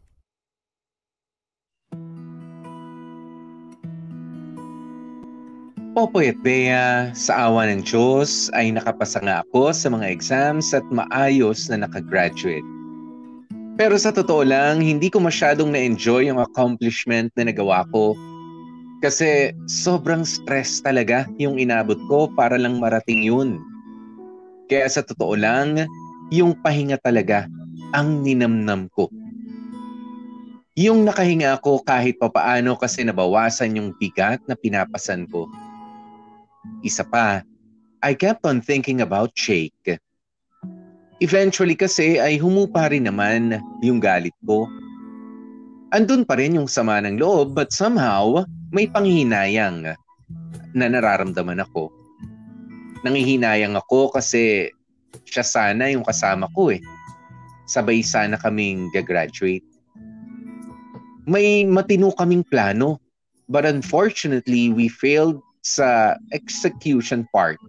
Popoy at Bea, sa awa ng Diyos ay nakapasa nga ako sa mga exams at maayos na nakagraduate. Pero sa totoo lang, hindi ko masyadong na-enjoy yung accomplishment na nagawa ko kasi sobrang stress talaga yung inabot ko para lang marating yun. Kaya sa totoo lang, yung pahinga talaga ang ninamnam ko. Yung nakahinga ako kahit papaano kasi nabawasan yung bigat na pinapasan ko. Isa pa, I kept on thinking about Jake. Eventually kasi ay humupa rin naman yung galit ko. Andun pa rin yung sama ng loob but somehow may panghihinayang na nararamdaman ako. Nanghihinayang ako kasi siya sana yung kasama ko eh. Sabay sana kaming gagraduate. May matino kaming plano but unfortunately we failed sa execution part.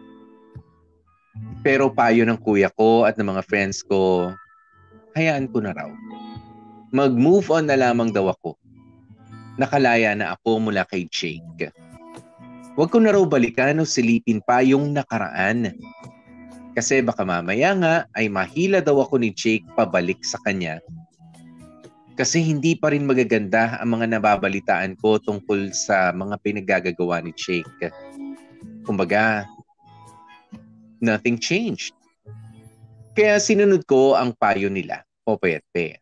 Pero payo ng kuya ko at ng mga friends ko, hayaan ko na raw. Mag-move on na lamang daw ako. Nakalaya na ako mula kay Jake. Huwag ko na raw balikan o silipin pa yung nakaraan. Kasi baka mamaya nga ay mahila daw ako ni Jake pabalik sa kanya. Kasi hindi pa rin magaganda ang mga nababalitaan ko tungkol sa mga pinaggagawa ni Jake. Kumbaga, nothing changed. Kaya sinunod ko ang payo nila, Popoy at Bea.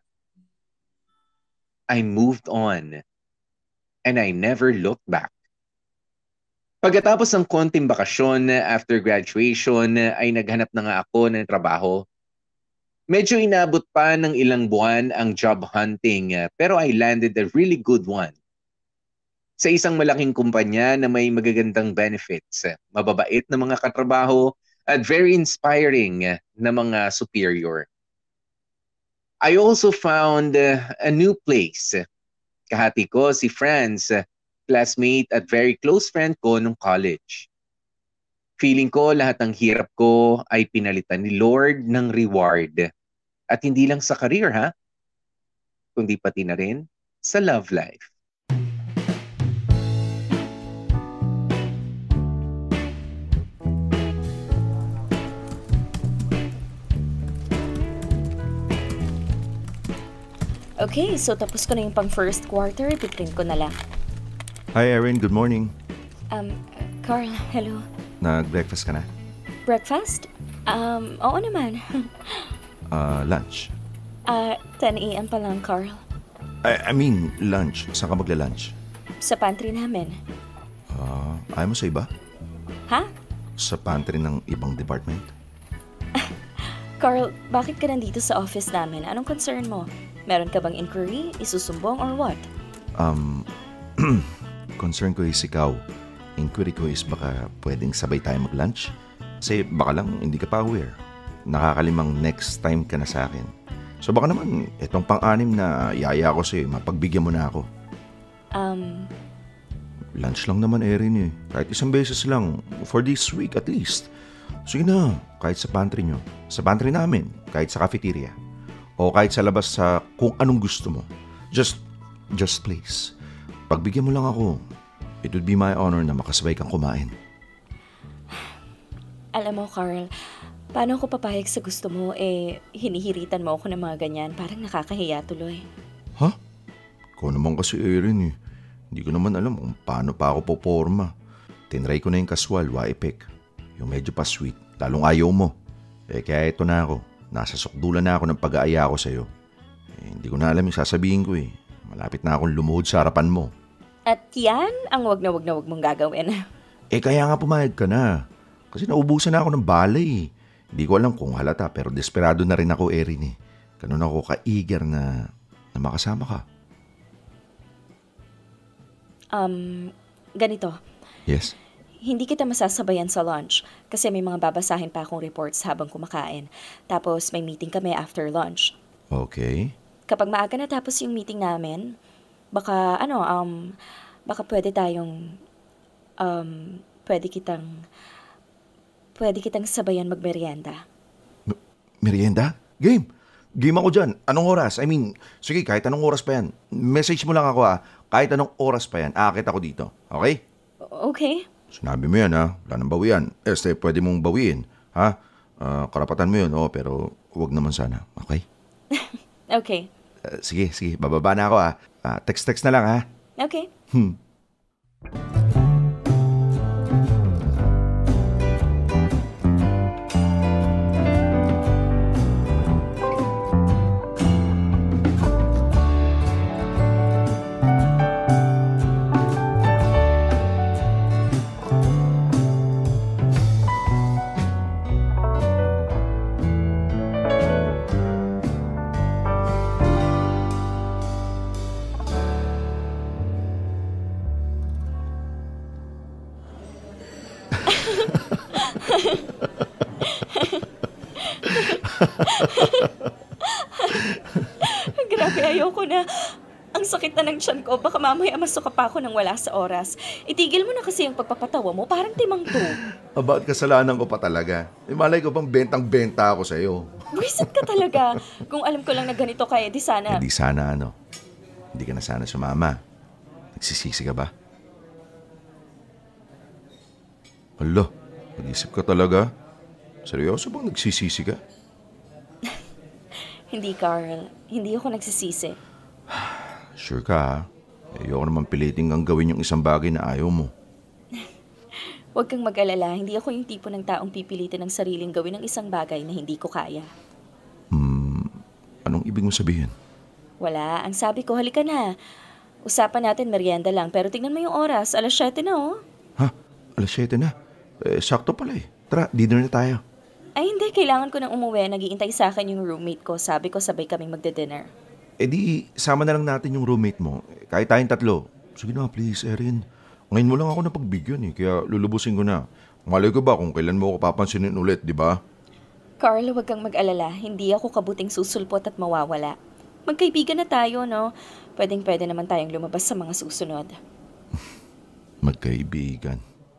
I moved on and I never looked back. Pagkatapos ng konting bakasyon after graduation ay naghanap na nga ako ng trabaho. Medyo inabot pa ng ilang buwan ang job hunting pero I landed a really good one. Sa isang malaking kumpanya na may magagandang benefits, mababait na mga katrabaho at very inspiring na mga superior. I also found a new place. Kahati ko si Franz, classmate at very close friend ko nung college. Feeling ko lahat ng hirap ko ay pinalitan ni Lord ng reward. At hindi lang sa career ha, kundi pati na rin sa love life. Okay, so tapos ko na yung pang first quarter, ipiprint ko na lang. Hi Erin, good morning. Carl, hello. Nag-breakfast ka na? Breakfast? Oo naman. Lunch? 10 a.m. pa lang, Carl. I mean, lunch. Saan ka magla-lunch? Sa pantry namin. Ayaw mo sa iba? Ha? Sa pantry ng ibang department? Carl, bakit ka nandito sa office namin? Anong concern mo? Meron ka bang inquiry, isusumbong, or what? Concern ko is ikaw. Inquiry ko is baka pwedeng sabay tayo mag-lunch. Kasi baka lang hindi ka pa aware. Nakakalimang next time ka na sa akin. So baka naman itong pang-anim na yaya ko sa'yo, mapagbigyan mo na ako. Lunch lang naman Erin eh. Kahit isang beses lang. For this week at least. Sige na, kahit sa pantry nyo. Sa pantry namin, kahit sa cafeteria. O kahit sa labas sa kung anong gusto mo. Just please. Pagbigyan mo lang ako. It would be my honor na makasabay kang kumain. Alam mo, Carl, paano ako papayag sa gusto mo? Hinihiritan mo ako ng mga ganyan. Parang nakakahiya tuloy. Ha? Ikaw naman kasi Erin eh. Hindi ko naman alam kung paano pa ako poporma. Tinry ko na yung casual, waipik. Yung medyo pa sweet, lalong ayaw mo. Kaya ito na ako. Nasa sukdulan na ako ng pag-aaya ko sa'yo. Hindi ko na alam yung sasabihin ko eh. Malapit na akong lumuhod sa harapan mo. At yan ang wag na wag mong gagawin. Kaya nga pumayag ka na. Kasi naubusan na ako ng balay. Hindi ko alam kung halata pero desperado na rin ako, Erin eh. Ganun ako ka-eager na makasama ka. Ganito. Yes? Hindi kita masasabayan sa lunch kasi may mga babasahin pa akong reports habang kumakain. Tapos may meeting kami after lunch. Okay. Kapag maaga natapos yung meeting namin, baka pwede tayong, pwede kitang sabayan magmerienda. Merienda? Game! Game ako dyan. Anong oras? I mean, sige, kahit anong oras pa yan. Message mo lang ako Kahit anong oras pa yan, aakit ako dito. Okay? Okay. Sinabi mo yan Wala nang bawian. Pwede mong bawiin. Karapatan mo yun, pero wag naman sana. Okay? Okay. Sige. Bababa na ako Text na lang Okay. Grabe, ayoko na. Ang sakit na ng tiyan ko. Baka mamaya masuka pa ako nang wala sa oras. Itigil mo na kasi yung pagpapatawa mo. Parang timang to. About kasalanan ko pa talaga. Malay ko bang bentang-benta ako sa'yo. Buisit ka talaga. Kung alam ko lang na ganito kaya, di sana. Hindi sana Hindi ka na sana sumama. Nagsisisi ka ba? Hala, mag-isip ka talaga. Seryoso bang nagsisisi ka? Hindi, Carl. Hindi ako nagsisisi. Sure ka Ayoko naman piliting kang gawin yung isang bagay na ayaw mo. Huwag kang mag-alala. Hindi ako yung tipo ng taong pipilitin ng sariling gawin ng isang bagay na hindi ko kaya. Anong ibig mo sabihin? Wala. Ang sabi ko, halika na. Usapan natin merienda lang. Pero tingnan mo yung oras. 7:00 na, Alas 7 na. Sakto pala Tara, dinner na tayo. Ay, hindi. Kailangan ko nang umuwi. Nag-iintay sa akin yung roommate ko. Sabi ko, sabay kaming magde-dinner. Di, sama na lang natin yung roommate mo. Kahit tayong tatlo. Sige na, please, Erin. Ngayon mo lang ako napagbigyan kaya lulubusin ko na. Malay ko ba kung kailan mo ako papansinin ulit, di ba? Carl, huwag kang mag-alala. Hindi ako kabuting susulpot at mawawala. Magkaibigan na tayo, no? Pwedeng-pwede naman tayong lumabas sa mga susunod. Magkaibigan.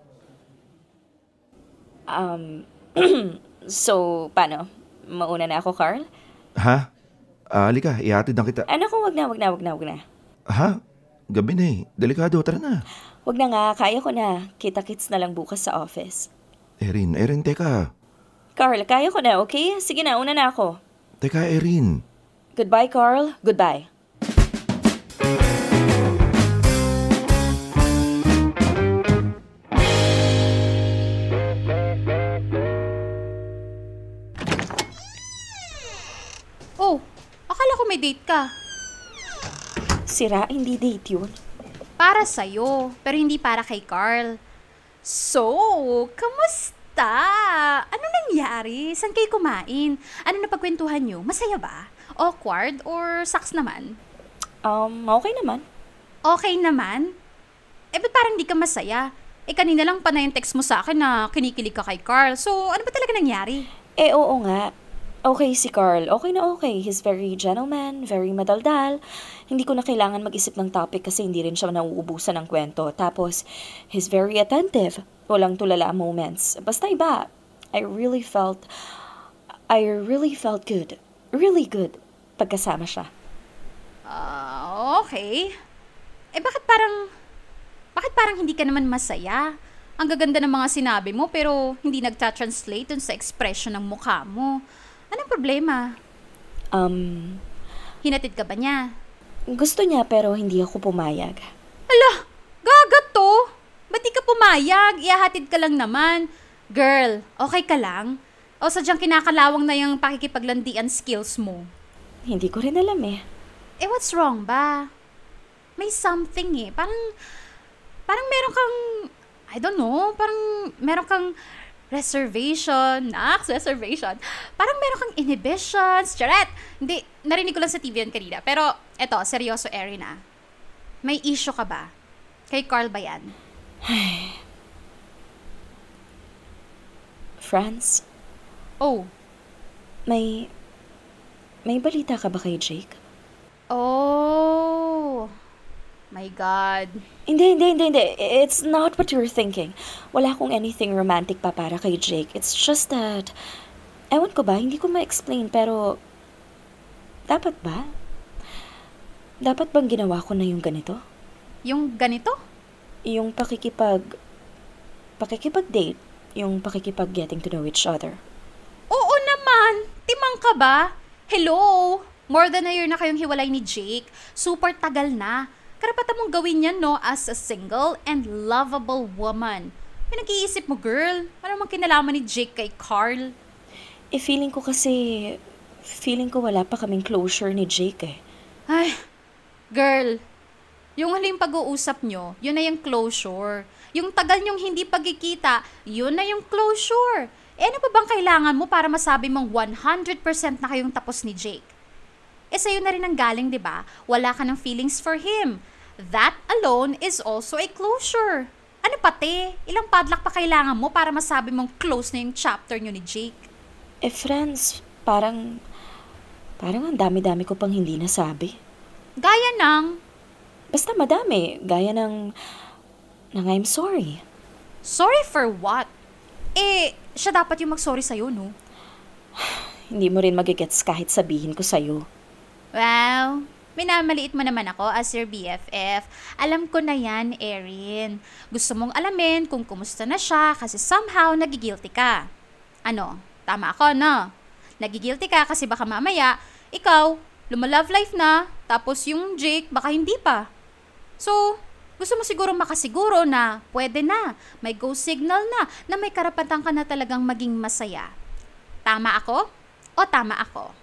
So, paano? Mauna na ako, Carl? Halika, ihatid na kita. Ano kung wag na? Gabi na Delikado, tara na. Wag na nga, kaya ko na. Kita-kits na lang bukas sa office. Erin, teka. Carl, kaya ko na, okay? Sige na, una na ako. Teka, Erin. Goodbye, Carl. Goodbye. Oh, akala ko may date ka. Sira, hindi date yun. Para sa'yo, pero hindi para kay Carl. So, kamusta? Ano nangyari? Saan kayo kumain? Ano napagkwentuhan nyo? Masaya ba? Awkward or saks naman? Okay naman. Okay naman? Ba't parang di ka masaya? Kanina lang pa na yung text mo sa akin na kinikilig ka kay Carl. So, ano ba talaga nangyari? Oo nga. Okay si Carl. Okay na okay. He's very gentleman, very madaldal. Hindi ko na kailangan mag-isip ng topic kasi hindi rin siya nauubusan ng kwento. Tapos, he's very attentive. Walang tulala moments. Basta iba. I really felt good. Really good. Pagkasama siya. Okay. Bakit parang hindi ka naman masaya? Ang gaganda ng mga sinabi mo pero hindi nagta-translate dun sa expression ng mukha mo. Anong problema? Hinatid ka ba niya? Gusto niya pero hindi ako pumayag. Ala! pumayag? Ihahatid ka lang naman. Girl, okay ka lang? O sadyang kinakalawang na yung pakikipaglandian skills mo? Hindi ko rin alam eh. Eh, what's wrong ba? May something eh. Parang meron kang, I don't know, parang meron kang reservation. Parang meron kang inhibitions. Charet! Hindi, narinig ko lang sa TV yan kanina. Pero, eto, seryoso, Erin ah. May issue ka ba? Kay Carl ba yan? Franz? Oh. May balita ka ba kay Jake? Oh. My God. Hindi. It's not what you're thinking. Wala akong anything romantic pa para kay Jake. It's just that, ewan ko ba, hindi ko ma-explain, pero dapat ba? Dapat bang ginawa ko na yung ganito? Yung ganito? Yung pakikipag-date. Yung pakikipag-getting to know each other. Oo naman! Timang ka ba? Hello! More than a year na kayong hiwalay ni Jake. Super tagal na. Karapatan mong gawin yan, no? As a single and lovable woman. Pinag-iisip mo, girl. Ano mang kinalaman ni Jake kay Carl? Feeling ko wala pa kaming closure ni Jake eh. Ay, girl. Yung huling pag-uusap nyo, yun na yung closure. Yung tagal nyong hindi pagkikita, yun na yung closure. Eh ano pa bang kailangan mo para masabi mong 100% na kayong tapos ni Jake? Eh sa'yo na rin ang galing, di ba? Wala ka ng feelings for him. That alone is also a closure. Ano pati? Ilang padlock pa kailangan mo para masabi mong close na yung chapter nyo ni Jake? Friends, parang ang dami-dami ko pang hindi nasabi. Gaya ng? Basta madami. Gaya ng I'm sorry. Sorry for what? Eh, siya dapat yung mag-sorry sa'yo, no? Hindi mo rin magigets kahit sabihin ko sa'yo. Wow, minamaliit mo naman ako as your BFF. Alam ko na yan, Erin. Gusto mong alamin kung kumusta na siya kasi somehow nagigilty ka. Ano, tama ako, no? Nagigilty ka kasi baka mamaya, ikaw, lumalove life na, tapos yung Jake baka hindi pa. So, gusto mo siguro makasiguro na pwede na, may go signal na may karapatan ka na talagang maging masaya. Tama ako o tama ako?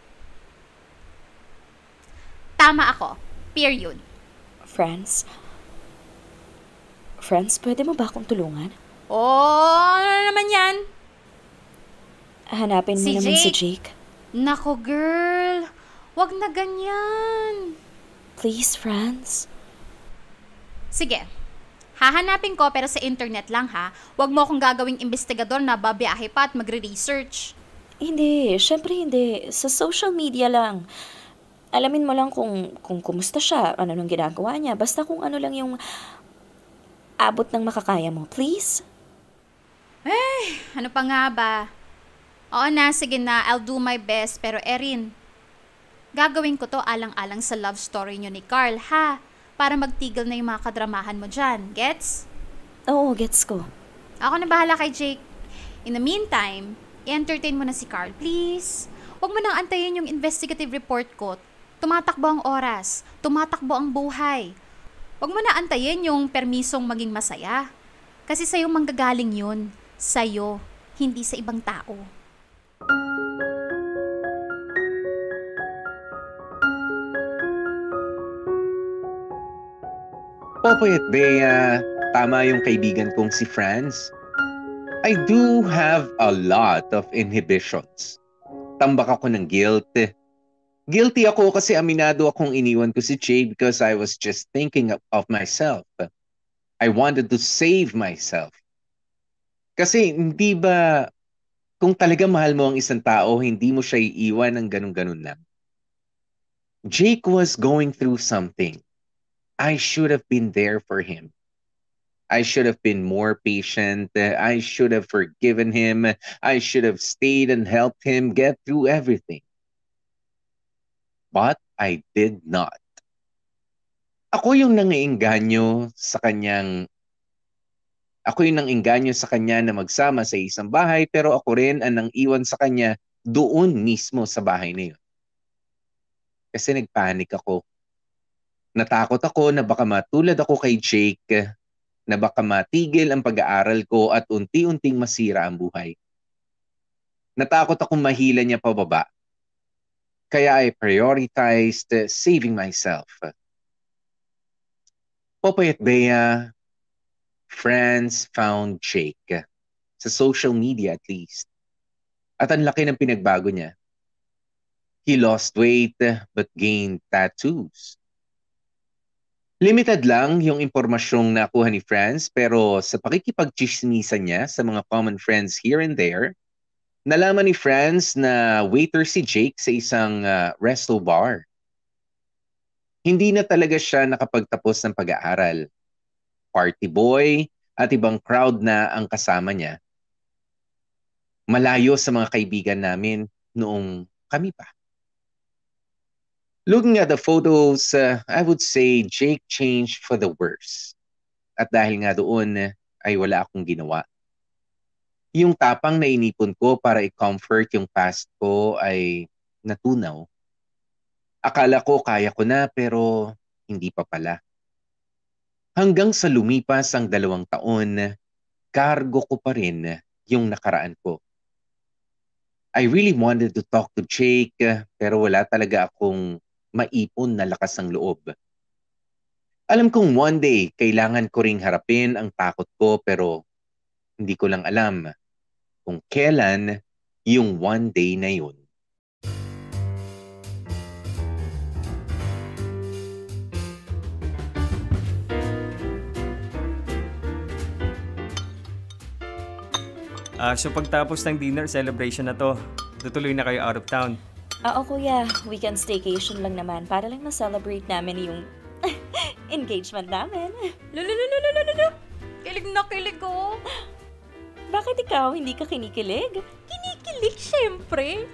Tama ako. Period. Friends, pwede mo ba akong tulungan? Oh, ano naman yan? Hanapin mo naman si Jake. Nako, girl. Wag na ganyan. Please, Franz. Sige. Hahanapin ko pero sa internet lang ha. Wag mo akong gagawing investigador na babiyahe pa at magre-research. Hindi. Syempre hindi. Sa social media lang. Alamin mo lang kung kumusta siya, ano nang ginagawa niya. Basta kung ano lang yung abot ng makakaya mo. Please? Eh, ano pa nga ba? Oo na, sige na. I'll do my best. Pero Erin, gagawin ko to alang-alang sa love story niyo ni Carl, ha? Para magtigil na yung mga kadramahan mo dyan. Gets? Oo, gets ko. Ako na bahala kay Jake. In the meantime, i-entertain mo na si Carl, please. Huwag mo nang antayin yung investigative report ko. Tumatakbo ang oras. Tumatakbo ang buhay. Huwag mo na antayin yung permisong maging masaya. Kasi sa'yo manggagaling yun. Sa'yo, hindi sa ibang tao. Popoy at Bea, tama yung kaibigan kong si Franz. I do have a lot of inhibitions. Tambak ako ng guilt. Guilty ako kasi aminado akong iniwan ko si Jay because I was just thinking of myself. I wanted to save myself. Kasi hindi ba, kung talaga mahal mo ang isang tao, hindi mo siya iiwan ng ganun-ganun lang. Jake was going through something. I should have been there for him. I should have been more patient. I should have forgiven him. I should have stayed and helped him get through everything. But I did not. Ako yung nangiengganyo sa kanya na magsama sa isang bahay, pero ako rin ang nang-iwan sa kanya doon mismo sa bahay na yun. Kasi nagpanik ako. Natakot ako na baka matulad ako kay Jake na baka matigil ang pag-aaral ko at unti-unting masira ang buhay. Natakot akong mahila niya pababa. Kaya I prioritized saving myself. Popoy at Bea, friends found Jake. Sa social media at least. At ang laki ng pinagbago niya. He lost weight but gained tattoos. Limited lang yung impormasyong nakuha ni Franz pero sa pakikipagchismisan niya sa mga common friends here and there, nalaman ni Franz na waiter si Jake sa isang resto bar. Hindi na talaga siya nakapagtapos ng pag-aaral. Party boy at ibang crowd na ang kasama niya. Malayo sa mga kaibigan namin noong kami pa. Looking at the photos, I would say Jake changed for the worse. At dahil nga doon ay wala akong ginawa. Yung tapang na inipon ko para i-comfort yung past ko ay natunaw. Akala ko kaya ko na pero hindi pa pala. Hanggang sa lumipas ang 2 taon, kargo ko pa rin yung nakaraan ko. I really wanted to talk to Jake pero wala talaga akong maipon na lakas ng loob. Alam kong one day kailangan ko ring harapin ang takot ko pero hindi ko lang alam kung kailan yung one day na yun. So pagtapos ng dinner celebration na to, tutuloy na kayo out of town. Oo kuya, weekend staycation lang naman para lang na-celebrate namin yung engagement namin. Lululululululu. Kilig na kilig ko. Bakit ikaw hindi ka kinikilig? Kinikilig, syempre.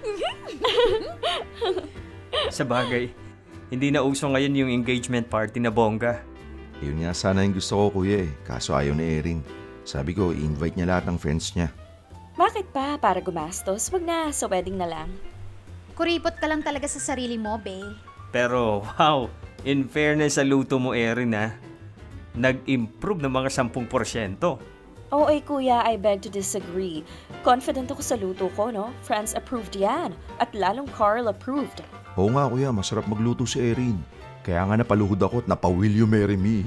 Sa bagay, hindi na uso ngayon yung engagement party na bongga. Yun nga sana yung gusto ko, kuya eh. Kaso ayaw ni Erin. Sabi ko, i-invite niya lahat ng friends niya. Bakit pa? Para gumastos? Wag na, sa wedding na lang. Kuripot ka lang talaga sa sarili mo, be. Pero wow, in fairness sa luto mo, Erin nag-improve ng mga 10%. Oo kuya, I beg to disagree. Confident ako sa luto ko, no? Friends approved yan. At lalong Carl approved. Oo nga, kuya. Masarap magluto si Erin. Kaya nga napaluhod ako at napa-will you marry me.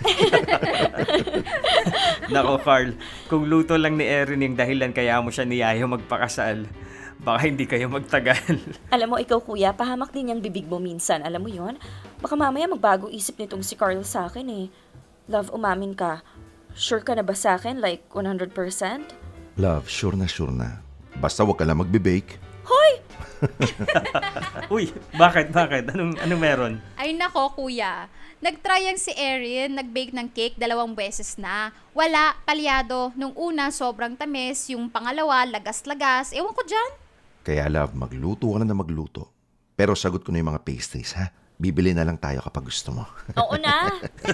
Nako, Carl, kung luto lang ni Erin yung dahilan kaya mo siya niyayo magpakasal, baka hindi kayo magtagal. Alam mo, ikaw kuya, pahamak din yung bibig mo minsan. Alam mo yon? Baka mamaya magbago isip nitong si Carl sa akin eh. Love, umamin ka. Sure ka na ba sa akin? Like 100%? Love, sure na. Basta wag ka lang magbe-bake. Hoy! Uy, bakit? Anong meron? Ay nako, kuya. Nag-try yang si Erin, nag-bake ng cake 2 beses na. Wala, palyado. Nung una, sobrang tamis. Yung pangalawa, lagas-lagas. Ewan ko dyan. Kaya love, magluto ka na magluto. Pero sagot ko na yung mga pastries, ha? Bibili na lang tayo kapag gusto mo. Oo na.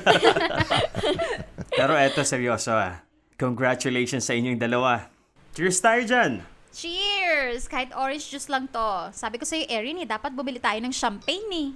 Pero eto, seryoso Congratulations sa inyong dalawa. Cheers tayo dyan! Cheers! Kahit orange juice lang to. Sabi ko sa'yo, Erin, dapat bumili tayo ng champagne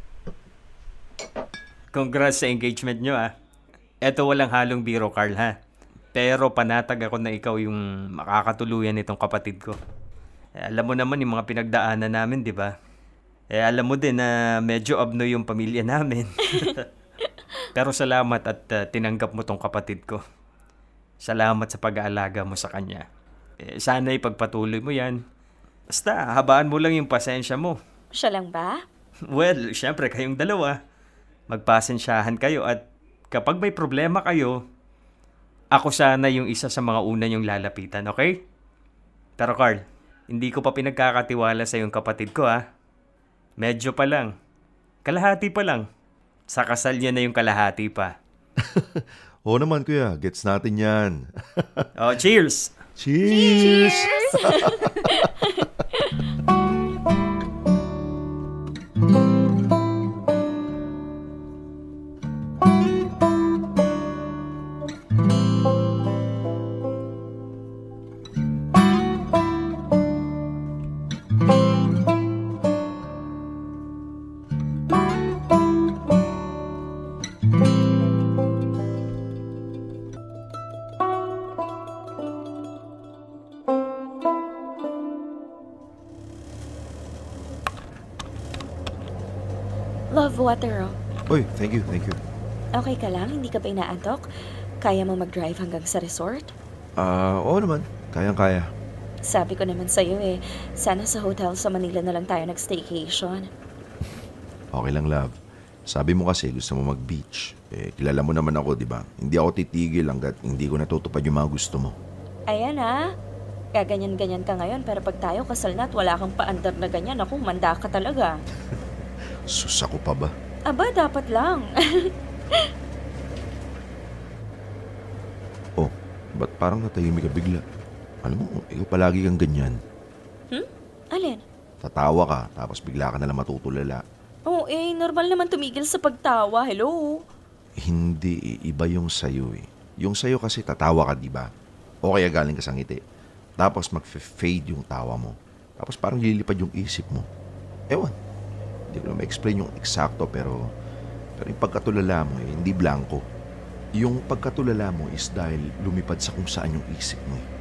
Congrats sa engagement nyo Eto walang halong biro, Carl Pero panatag ako na ikaw yung makakatuluyan nitong kapatid ko. Alam mo naman yung mga pinagdaanan namin, di ba? Alam mo din na medyo abno yung pamilya namin. Pero salamat at tinanggap mo tong kapatid ko. Salamat sa pag-aalaga mo sa kanya. Sana ipagpatuloy mo yan. Basta, habaan mo lang yung pasensya mo. Siya lang ba? Well, syempre kayong dalawa. Magpasensyahan kayo at kapag may problema kayo, ako sana yung isa sa mga una yung lalapitan, okay? Pero Carl, hindi ko pa pinagkakatiwala sa yung kapatid ko Medyo pa lang. Kalahati pa lang. Sa kasal niya na yung kalahati pa. Oo naman kuya, gets natin yan. Oh, cheers! Cheers! Love, water. Uy, thank you. Okay ka lang? Hindi ka ba inaantok? Kaya mo mag-drive hanggang sa resort? Oo naman. Kayang-kaya. Sabi ko naman sa'yo sana sa hotel sa Manila na lang tayo nag-staycation. Okay lang, love. Sabi mo kasi gusto mo mag-beach. Kilala mo naman ako, di ba? Hindi ako titigil hanggat hindi ko natutupad yung mga gusto mo. Ayan Gaganyan-ganyan ka ngayon pero pag tayo kasal na at wala kang paandar na ganyan, ako, manda ka talaga. Sus, ako pa ba? Aba, dapat lang. Oh, ba't parang natahimik ka bigla? Alam mo, ikaw palagi kang ganyan. Alin? Tatawa ka, tapos bigla ka nalang matutulala. Oo, normal naman tumigil sa pagtawa. Hello? Hindi, iba yung sayo eh. Yung sayo kasi tatawa ka, di ba? O kaya galing ka sa ngiti. Tapos mag-fade yung tawa mo. Tapos parang lilipad yung isip mo. Ewan, hindi ko na ma-explain yung eksakto pero yung pagkatulala mo hindi blanco. Yung pagkatulala mo is dahil lumipad sa kung saan yung isip mo eh.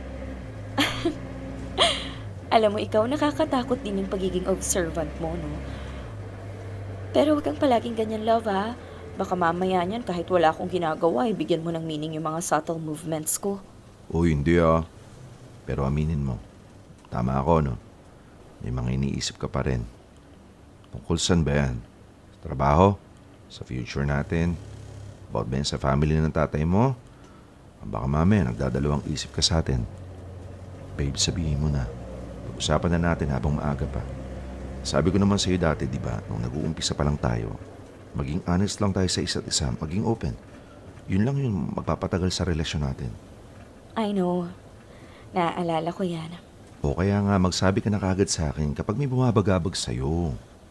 Alam mo, ikaw nakakatakot din yung pagiging observant mo, no? Pero huwag kang palaging ganyan, love, ha? Baka mamaya niyan, kahit wala akong ginagawa, ibigyan mo ng meaning yung mga subtle movements ko. Uy, hindi ah. Pero aminin mo, tama ako, no? May mga iniisip ka pa rin. Tungkol saan ba yan? Sa trabaho? Sa future natin? About ba yan sa family ng tatay mo? Baka mamaya nagdadalawang isip ka sa atin. Babe, sabihin mo na. Pag-usapan na natin habang maaga pa. Sabi ko naman sa'yo dati, di ba, nung nag-uumpisa pa lang tayo, maging honest lang tayo sa isa't isa, maging open. Yun lang yung magpapatagal sa relasyon natin. I know. Naaalala ko yan. O kaya nga magsabi ka na kagad sa akin kapag may bumabagabag sa'yo.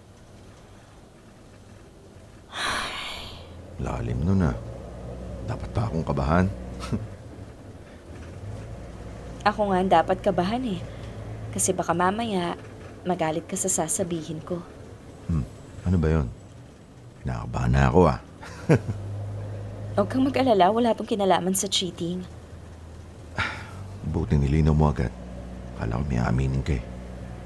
Lalim nun ah. Dapat pa akong kabahan. Ako nga ang dapat kabahan eh. Kasi baka mamaya, magalit ka sa sasabihin ko. Ano ba yun? Nakakabahan na ako ah. Huwag kang mag-alala, wala pong kinalaman sa cheating. Buti nilinaw mo agad. Kala ko may aaminin ka eh.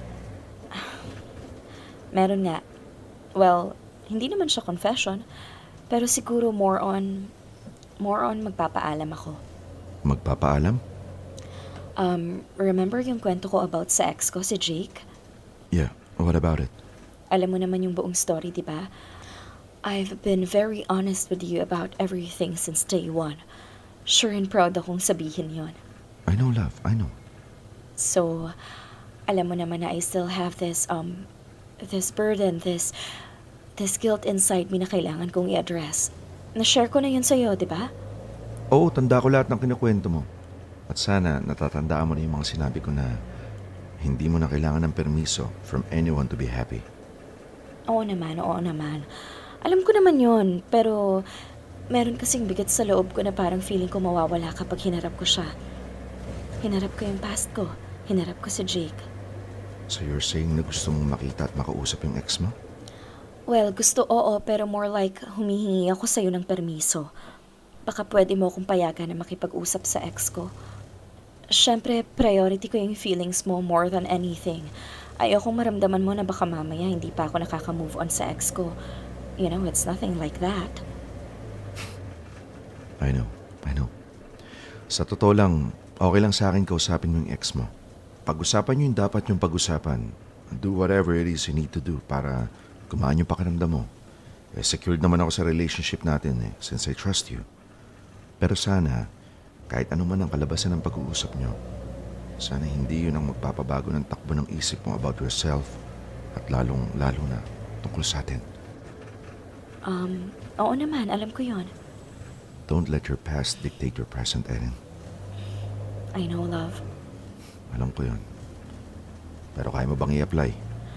Meron nga. Well, hindi naman siya confession. Pero siguro more on magpapaalam ako. Magpapaalam? Remember yung kwento ko about sa ex ko, si Jake? Yeah, what about it? Alam mo naman yung buong story, di ba? I've been very honest with you about everything since day one. Sure and proud akong sabihin yon. I know, love. I know. So, alam mo naman na I still have this burden, this guilt inside me na kailangan kong i-address. Na-share ko na yun sa'yo, di ba? Oo, tanda ko lahat ng kinukwento mo. At sana natatandaan mo na yung mga sinabi ko na hindi mo na kailangan ng permiso from anyone to be happy. Oo naman. Alam ko naman yun, pero meron kasing bigat sa loob ko na parang feeling ko mawawala kapag hinarap ko siya. Hinarap ko yung past ko. Hinarap ko si Jake. So you're saying na gusto mong makita at makausap yung ex mo? Well, gusto oo, pero more like humihingi ako sa'yo ng permiso. Baka pwede mo akong payagan na makipag-usap sa ex ko. Siyempre, priority ko yung feelings mo more than anything. Ayokong maramdaman mo na baka mamaya hindi pa ako nakaka-move on sa ex ko. You know, it's nothing like that. I know. Sa totoo lang, okay lang sa akin kausapin mo yung ex mo. Pag-usapan nyo yung dapat yung pag-usapan. Do whatever it is you need to do para gumaan yung pakiramdam mo. Secured naman ako sa relationship natin since I trust you. Pero sana, kahit ano man ang kalabasan ng pag-uusap nyo, sana hindi yun ang magpapabago ng takbo ng isip mo about yourself at lalo na tungkol sa atin. Oo naman, alam ko yon. Don't let your past dictate your present, Erin. I know, love. Alam ko yun. Pero kaya mo bang i-apply?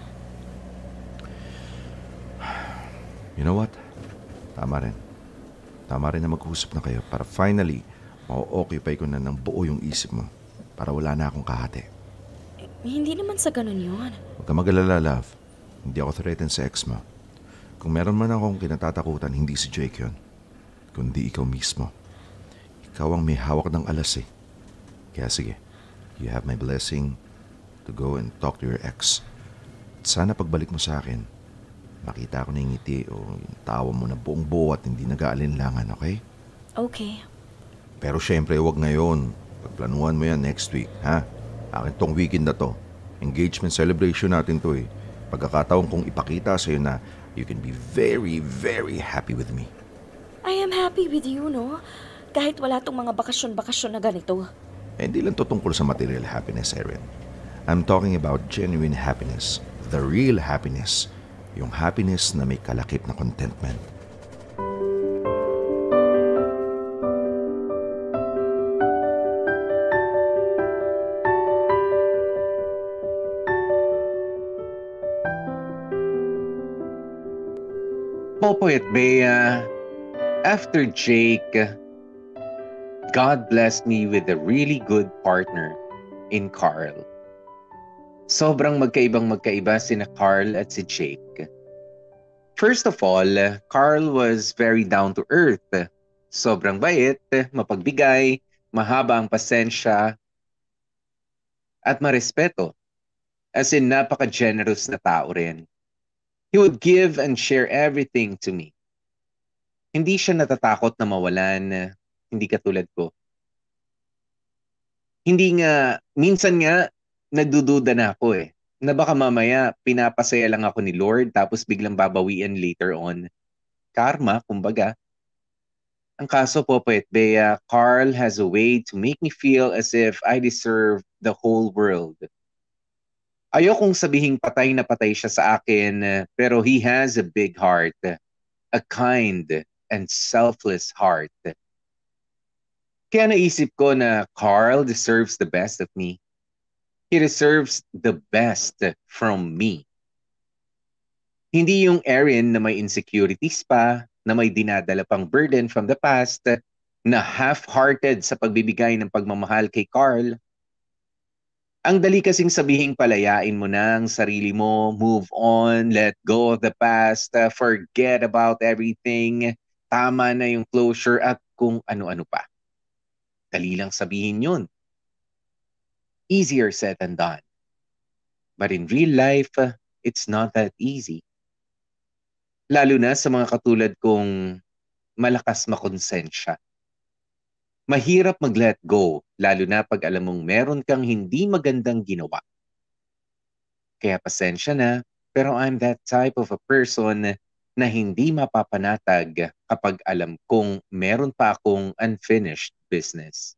You know what? Tama rin na mag-usap na kayo para finally ma-occupy ko na ng buo yung isip mo para wala na akong kahati. Hindi naman sa ganun yun. Huwag ka mag-alala, love. Hindi ako threatened sa ex mo. Kung meron man akong kinatatakutan, hindi si Jake yun, kundi ikaw mismo. Ikaw ang may hawak ng alas eh. Kaya sige, you have my blessing to go and talk to your ex. At sana pagbalik mo sa akin, makita ko na yung ngiti o yung tawa mo na buong buo at hindi nag-aalinlangan, okay? Okay. Pero syempre, huwag ngayon. Pagplanuhan mo yan next week, ha? Akin tong weekend na to. Engagement celebration natin to eh. Pagkakataon kong ipakita sa'yo na you can be very, very happy with me. I am happy with you, no? Kahit wala tong mga bakasyon-bakasyon na ganito. Eh, hindi lang to tungkol sa material happiness, Erin. I'm talking about genuine happiness. The real happiness. Yung happiness na may kalakip na contentment. Popoy at Bea, after Jake, God blessed me with a really good partner in Carl. Sobrang magkaiba sina Carl at si Jake. First of all, Carl was very down to earth. Sobrang bait, mapagbigay, mahaba ang pasensya, at marespeto. As in, napaka-generous na tao rin. He would give and share everything to me. Hindi siya natatakot na mawalan, hindi katulad ko. Minsan nga, nagdududa na ako eh. Na baka mamaya, pinapasaya lang ako ni Lord tapos biglang babawian later on. Karma, kumbaga. Ang kaso po, Poet Bea, Carl has a way to make me feel as if I deserve the whole world. Ayokong sabihing patay na patay siya sa akin, pero he has a big heart, a kind and selfless heart. Kaya naisip ko na Carl deserves the best of me. He deserves the best from me. Hindi yung Erin na may insecurities pa, na may dinadala pang burden from the past, na half-hearted sa pagbibigay ng pagmamahal kay Carl. Ang dali kasing sabihing palayain mo na ang sarili mo, move on, let go of the past, forget about everything, tama na yung closure at kung ano-ano pa. Dali lang sabihin yun. Easier said than done. But in real life, it's not that easy. Lalo na sa mga katulad kong malakas makonsensya. Mahirap mag-let go, lalo na pag alam mong meron kang hindi magandang ginawa. Kaya pasensya na, pero I'm that type of a person na hindi mapapanatag kapag alam kong meron pa akong unfinished business.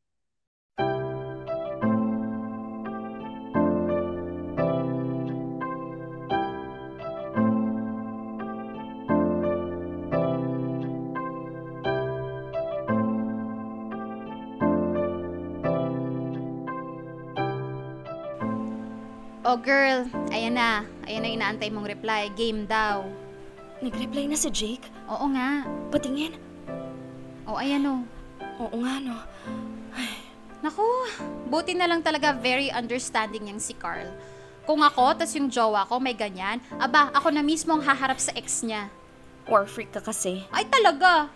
Oh girl, ayan na. Ayan na inaantay mong reply. Game daw. Nag-reply na si Jake? Oo nga. Patingin. Oh, ayan o. Oo nga no. Ay. Naku, buti na lang talaga very understanding yang si Carl. Kung ako, tas yung jowa ko may ganyan, aba, ako na mismo ang haharap sa ex niya. War freak ka kasi. Ay talaga.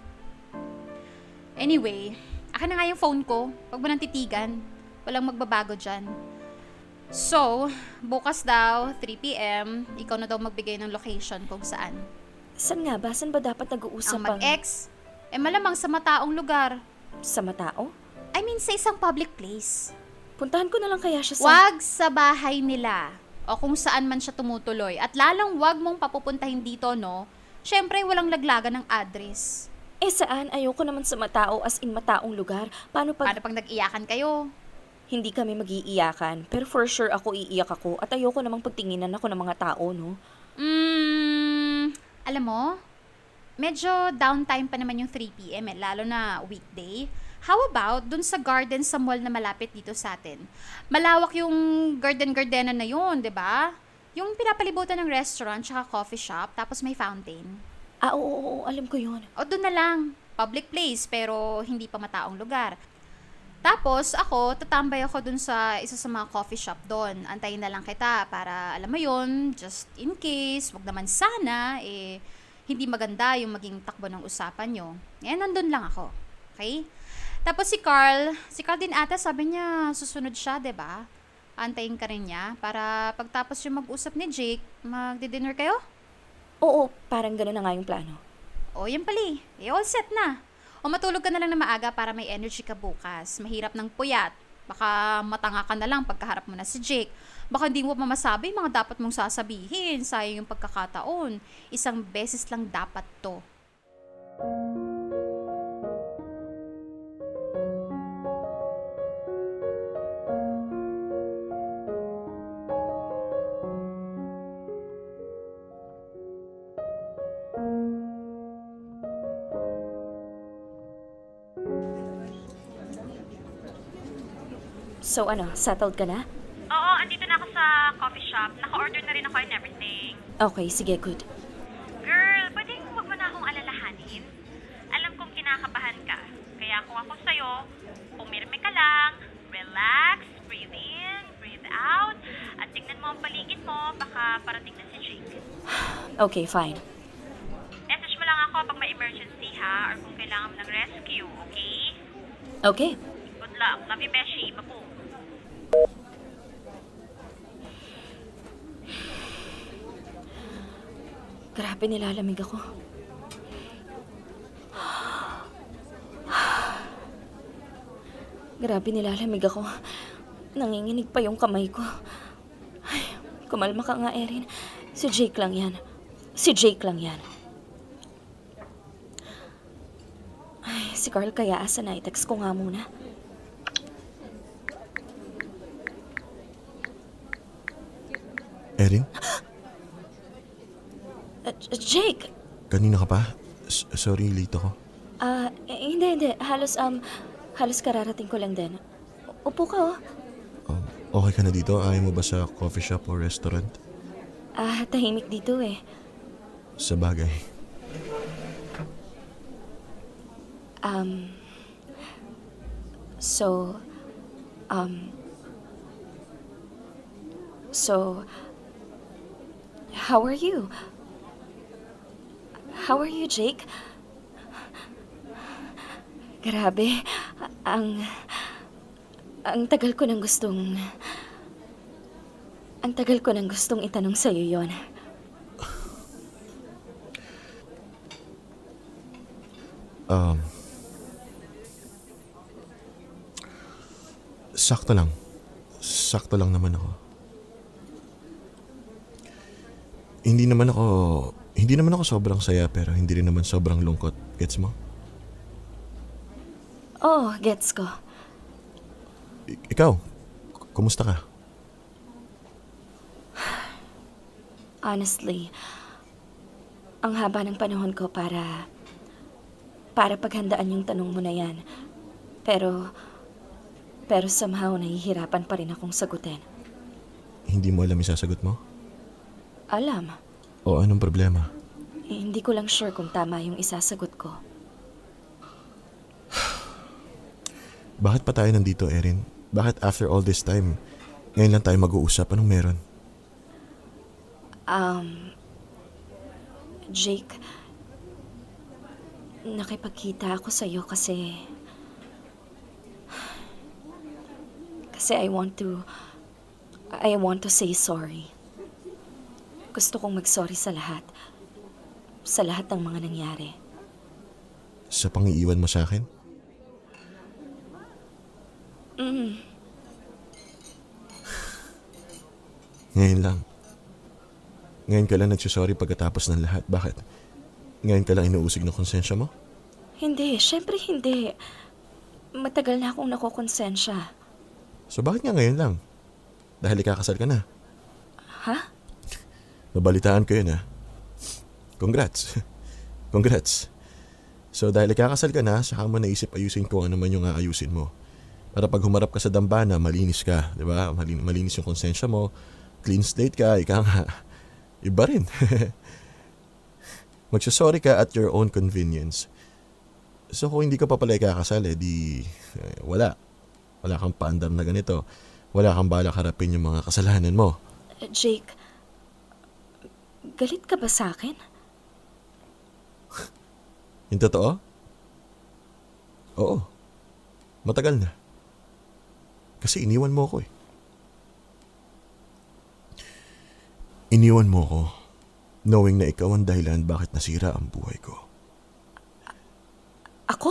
Anyway, akin na nga yung phone ko. Huwag mo nang titigan. Walang magbabago dyan. So, bukas daw, 3 p.m., ikaw na daw magbigay ng location kung saan. Saan nga ba? Saan ba dapat nag-uusap ang mag-ex? Malamang sa mataong lugar. Sa matao? I mean, sa isang public place. Puntahan ko na lang kaya siya sa... Wag sa bahay nila. O kung saan man siya tumutuloy. At lalong wag mong papupuntahin dito, no? Siyempre, walang laglagan ng address. Saan? Ayoko naman sa matao as in mataong lugar. Paano pag nag-iyakan kayo? Hindi kami mag-iiyakan, pero for sure ako iiyak ako at ayoko namang pagtinginan ako ng mga tao, no? Alam mo, medyo downtime pa naman yung 3 p.m. lalo na weekday. How about dun sa garden sa mall na malapit dito sa atin? Malawak yung garden-gardenan na yun, di ba? Yung pinapalibutan ng restaurant tsaka coffee shop, tapos may fountain. Oo, alam ko yun. O dun na lang, public place pero hindi pa mataong lugar. Tapos, tatambay ako dun sa isa sa mga coffee shop doon. Antayin na lang kita para, alam mo yun, just in case, wag naman sana, hindi maganda yung maging takbo ng usapan nyo. Nandun lang ako. Okay? Tapos si Carl din ata sabi niya, susunod siya, diba? Antayin ka rin niya para pagtapos yung mag-usap ni Jake, magdi-dinner kayo? Oo, parang gano'n na nga yung plano. O, yan pali. All set na. O matulog ka na lang na maaga para may energy ka bukas. Mahirap ng puyat. Baka matanga ka na lang pagkaharap mo na si Jake. Baka hindi mo pa masabi yung mga dapat mong sasabihin. Sayang yung pagkakataon. Isang beses lang dapat to. So ano, settled ka na? Oo, andito na ako sa coffee shop. Naka-order na rin ako and everything. Okay, sige, good. Girl, pwede wag mo na akong alalahanin. Alam kong kinakabahan ka. Kaya kung ako sa'yo, pumirme ka lang, relax, breathe in, breathe out, at tignan mo ang paligid mo, baka parating na si Jake. Okay, fine. Message mo lang ako pag may emergency ha, or kung kailangan mo ng rescue, okay? Okay. Good luck. Love you, Beshi. Babu. Grabe, nilalamig ako. Grabe, nilalamig ako. Nanginginig pa yung kamay ko. Ay, kumalma ka nga, Erin. Si Jake lang yan. Si Jake lang yan. Ay, si Carl kaya asa na. I-text ko nga muna. Erin? Jake! Kanina ka pa? Sorry, late ako. Hindi. Halos kararating ko lang din. Upo ka, oh. Okay ka na dito? Ayaw mo ba sa coffee shop o restaurant? Tahimik dito eh. Sa bagay. So, how are you? How are you, Jake? Grabe, ang tagal ko nang gustong itanong sa'yo yon. Sakto lang naman ako. Hindi naman ako sobrang saya pero hindi rin naman sobrang lungkot. Gets mo? Oh, gets ko. Ikaw, kumusta ka? Honestly, ang haba ng panahon ko para paghandaan yung tanong mo na yan. Pero somehow nahihirapan pa rin akong sagutin. Hindi mo alam yung sasagot mo? Alam. O anong problema? Hindi ko lang sure kung tama yung isasagot ko. Bakit pa tayo nandito, Erin? Bakit after all this time, ngayon lang tayo mag-uusap? Anong meron? Jake, nakipagkita ako sa'yo kasi I want to say sorry. Gusto kong mag-sorry sa lahat. Sa lahat ng mga nangyari. Sa pang-iiwan mo sa akin? Ngayon lang. Ngayon ka lang nagsusorry pagkatapos ng lahat. Bakit? Ngayon ka lang inuusig ng konsensya mo? Hindi, syempre hindi. Matagal na akong nakukonsensya. So bakit nga ngayon lang? Dahil ikakasal ka na. Ha? Nabalitaan ko yun, ha? Congrats. Congrats. So dahil ikakasal ka na, saka mo naisip ayusin ko ano man yung aayusin mo. Para pag humarap ka sa dambana, malinis ka. Diba? Malinis yung konsensya mo. Clean slate ka, ika nga. Iba rin. Magsasorry ka at your own convenience. So kung hindi ka pa pala ikakasal, wala. Wala kang paandar na ganito. Wala kang balak harapin yung mga kasalanan mo. Jake, galit ka ba sa akin? Yung totoo? Oo. Matagal na. Kasi iniwan mo ako eh. Iniwan mo ako Knowing na ikaw ang dahilan bakit nasira ang buhay ko. Ako?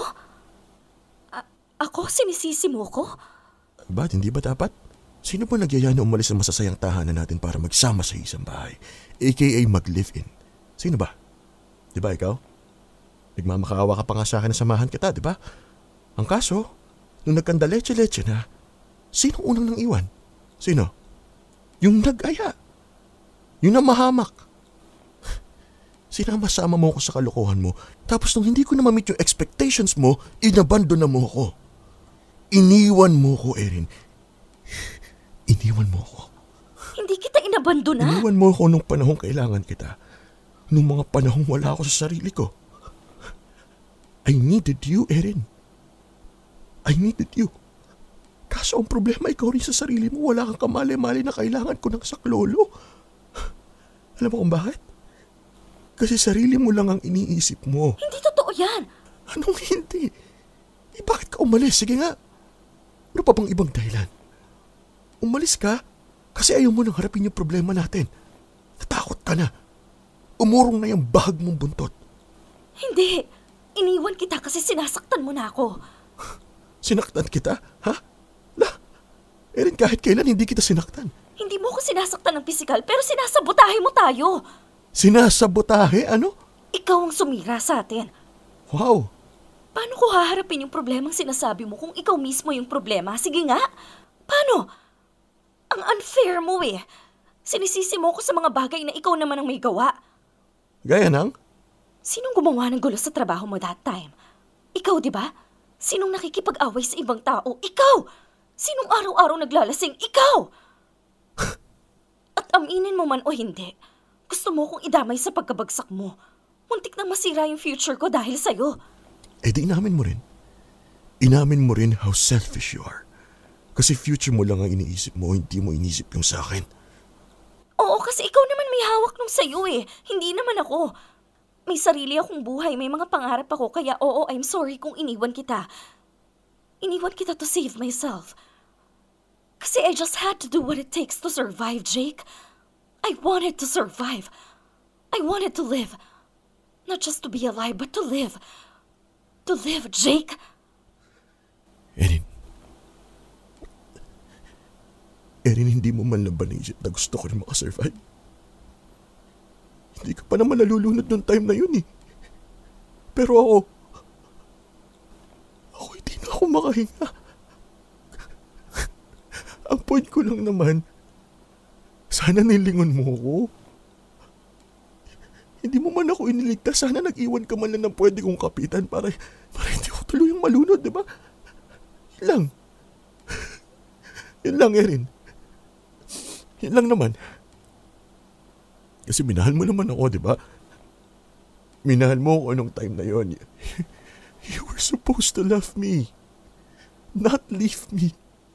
Ako? Sinisisi mo ko? Ba't hindi ba dapat? Sino ba nagyaya na umalis ng masasayang tahanan natin para magsama sa isang bahay? AKA mag-live-in. Sino ba? Di ba ikaw? Nagmamakaawa ka pa nga sa akin na samahan kita, di ba? Ang kaso, nung nagkandaleche-leche na, sino unang nang iwan? Sino? Yung nag-aya. Yung namahamak. Sinama-sama mo ako sa kalokohan mo, tapos nung hindi ko na ma-meet yung expectations mo, inabandon na mo ako. Iniwan mo ko, Erin. Iniwan mo ko. Hindi kita inabandon na. Iniwan mo ko nung panahong kailangan kita. Nung mga panahong wala ako sa sarili ko. I needed you, Erin. I needed you. Kaso ang problema, ikaw rin sa sarili mo. Wala kang kamali-mali na kailangan ko ng saklolo. Alam mo kung bakit? Kasi sarili mo lang ang iniisip mo. Hindi totoo yan. Anong hindi? Bakit ka umalis? Sige nga. Ano pa bang ibang dahilan? Umalis ka kasi ayaw mo nang harapin yung problema natin. Natakot ka na. Umurong na yung bahag mong buntot. Hindi. Iniwan kita kasi sinasaktan mo na ako. Sinaktan kita? Ha? Erin, kahit kailan hindi kita sinaktan. Hindi mo ko sinasaktan ng pisikal pero sinasabotahe mo tayo. Sinasabotahe? Ano? Ikaw ang sumira sa atin. Wow. Paano ko haharapin yung problemang sinasabi mo kung ikaw mismo yung problema? Sige nga. Paano? Ang unfair mo eh. Sinisisi mo ko sa mga bagay na ikaw naman ang may gawa. Gaya ng? Sinong gumawa ng gulo sa trabaho mo that time? Ikaw, di ba? Sinong nakikipag-away sa ibang tao? Ikaw! Sinong araw-araw naglalasing? Ikaw! At aminin mo man o hindi, gusto mo kong idamay sa pagkabagsak mo. Muntik nang masira yung future ko dahil sa'yo. Eh di inamin mo rin. Inamin mo rin how selfish you are. Kasi future mo lang ang iniisip mo, hindi mo inisip yung sa akin. Oo, kasi ikaw naman may hawak nung sa'yo eh. Hindi naman ako. May sarili akong buhay, may mga pangarap ako, kaya oo, I'm sorry kung iniwan kita. Iniwan kita to save myself. Kasi I just had to do what it takes to survive, Jake. I wanted to survive. I wanted to live. Not just to be alive, but to live. To live, Jake. Erin, hindi mo man lang ba naisip na gusto ko rin makasurvive? Hindi ka pa naman nalulunod nung time na yun eh. Pero ako hindi na ako makahinga. Ang point ko lang naman, sana nilingon mo ko. Hindi mo man ako iniligtas, sana nag-iwan ka man lang ng pwede kong kapitan para hindi ko tuluyang malunod, di ba? Yun lang. Yun lang, Erin. Yun lang naman. Kasi minahal mo naman ako, di ba? Minahal mo ako nung time na yon. You were supposed to love me. Not leave me.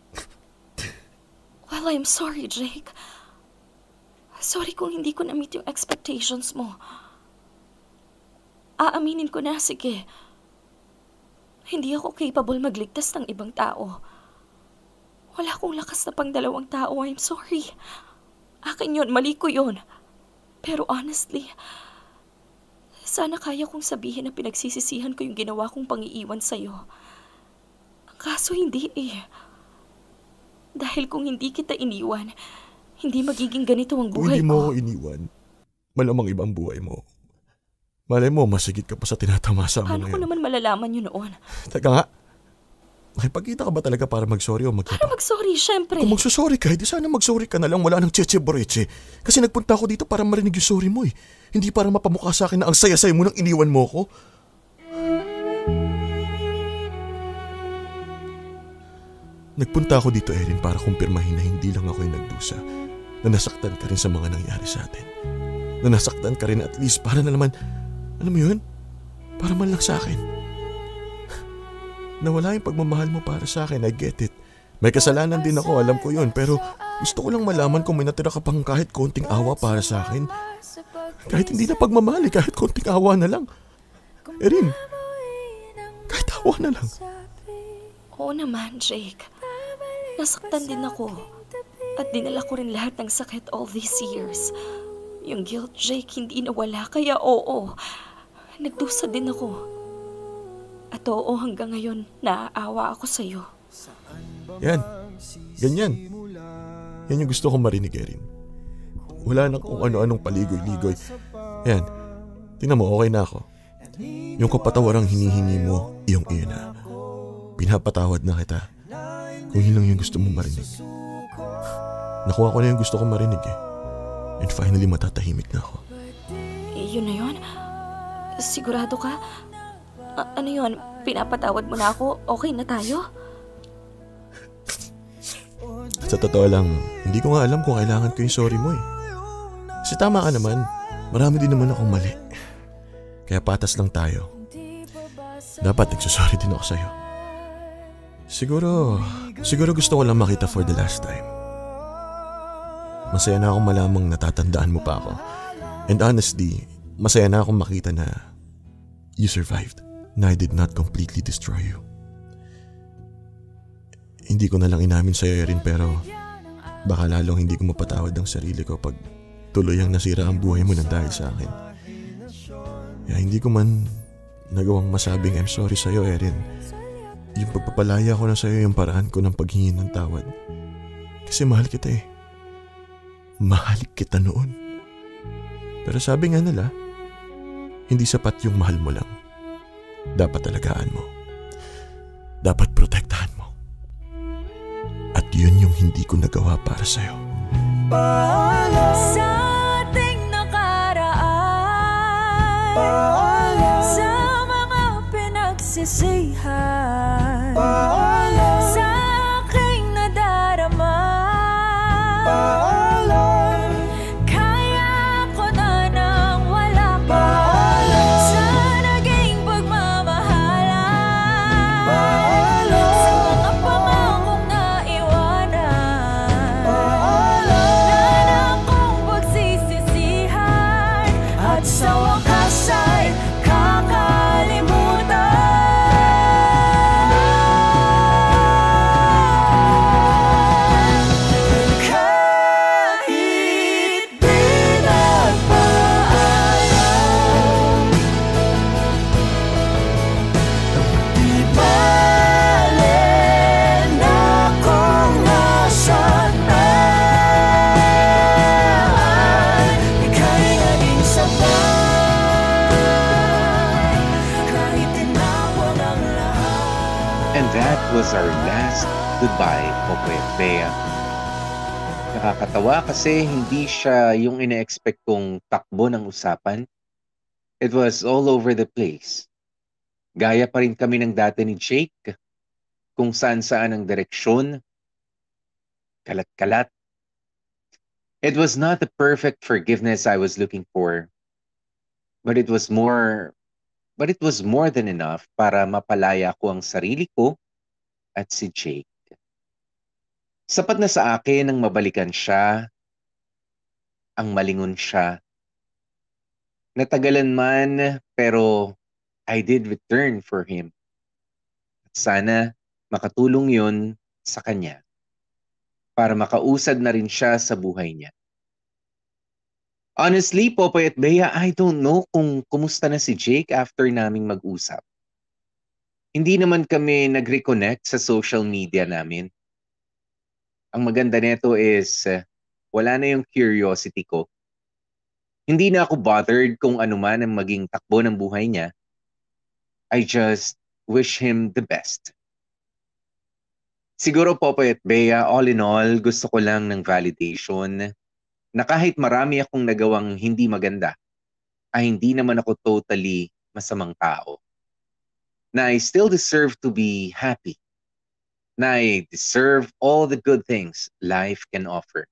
Well, I'm sorry, Jake. Sorry kung hindi ko na-meet yung expectations mo. Aaminin ko na, sige. Hindi ako capable magligtas ng ibang tao. Wala akong lakas na pang dalawang tao, I'm sorry. Akin yun, mali ko yun. Pero honestly, sana kaya kong sabihin na pinagsisisihan ko yung ginawa kong pangiiwan sa'yo. Ang kaso hindi eh. Dahil kung hindi kita iniwan, hindi magiging ganito ang Kung buhay hindi mo ko. ako iniwan, malamang ibang buhay mo. Malay mo, masigit ka pa sa tinatamasa mo Paano ko ngayon. naman malalaman yun noon? Teka nga, nakipagkita ka ba talaga para mag-sorry o mag-ipa? Paano mag-sorry, syempre? Kung magsusorry ka, di sana mag-sorry ka na lang, wala nang cheche-boreche. Kasi nagpunta ako dito para marinig yung sorry mo eh. Hindi para mapamukha sa akin na ang saya-saya mo nang iniwan mo ko. Nagpunta ako dito, Erin, para kumpirmahin na hindi lang ako yung nagdusa. Na nasaktan ka rin sa mga nangyari sa atin. Na nasaktan ka rin at least para na naman, alam mo yun? Para man lang sa akin. Nawala yung pagmamahal mo para sa akin, I get it. May kasalanan din ako, alam ko yun. Pero gusto ko lang malaman kung may natira ka pang kahit konting awa para sa akin. Kahit hindi na pagmamahal, kahit konting awa na lang. Erin, kahit awa na lang. Oo naman, Jake. Nasaktan din ako. At dinala ko rin lahat ng sakit all these years. Yung guilt, Jake, hindi nawala. Kaya oo, nagdusa din ako. At oo, hanggang ngayon, naaawa ako sa'yo. Yan. Ganyan. Yan yung gusto kong marinig, Erin. Wala nang kung ano-anong paligoy-ligoy. Yan. Tingnan mo, okay na ako. Yung kapatawarang hinihingi mo, iyong na. Pinapatawad na kita. Kung yun lang yung gusto mong marinig. Nakuha ko na yung gusto kong marinig eh. And finally, matatahimik na ako. Yun na yun? Sigurado ka? Ano yun? Pinapatawad mo na ako? Okay na tayo? Sa totoo lang, hindi ko nga alam kung kailangan ko yung sorry mo eh. Kasi tama ka naman, marami din naman akong mali. Kaya patas lang tayo. Dapat nagsusorry din ako sa'yo. Siguro gusto ko lang makita for the last time. Masaya na akong malamang natatandaan mo pa ako. And honestly, masaya na akong makita na you survived. Na I did not completely destroy you. Hindi ko na lang inamin sa'yo rin pero baka lalong hindi ko mapatawad ang sarili ko pag tuluyang nasira ang buhay mo nang dahil sa akin. Kaya hindi ko man nagawang masabing I'm sorry sa'yo, Erin. Yung pagpapalaya ko na sa'yo yung paraan ko ng paghingi ng tawad. Kasi mahal kita eh. Mahal kita noon. Pero sabi nga nila, hindi sapat yung mahal mo lang. Dapat alagaan mo. Dapat protektahan mo. At yun yung hindi ko nagawa para sa'yo. Paalam sa ating nakaraan. Paalam sa mga pinagsisihan. Paalam sa aking nadarama. Paalam kaya ko na nang wala ka. Paalam sa naging pagmamahalan. Paalam sa mga pangakong naiwanan. Paalam na akong pagsisisihan. At sa wakas ay kakalimutan. Kahit di nagpaalam, di bale na kung nasaan man, ika'y naging sabay, kahit tinawag ang lahat. And that was our last goodbye, Popoy at Bea. Nakakatawa kasi hindi siya yung ina-expect kong takbo ng usapan. It was all over the place. Gaya pa rin kami ng dati ni Jake. Kung saan-saan ang direksyon. Kalat-kalat. It was not the perfect forgiveness I was looking for. But it was more than enough para mapalaya ko ang sarili ko at si Jake. Sapat na sa akin ang mabalikan siya, ang malingon siya. Natagalan man, pero I did return for him. At sana makatulong yun sa kanya para makausad na rin siya sa buhay niya. Honestly, Popoy at Bea, I don't know kung kumusta na si Jake after naming mag-usap. Hindi naman kami nag-reconnect sa social media namin. Ang maganda nito is wala na yung curiosity ko. Hindi na ako bothered kung ano man ang maging takbo ng buhay niya. I just wish him the best. Siguro, Popoy at Bea, all in all, gusto ko lang ng validation na kahit marami akong nagawang hindi maganda, ay hindi naman ako totally masamang tao. Na I still deserve to be happy. Na I deserve all the good things life can offer.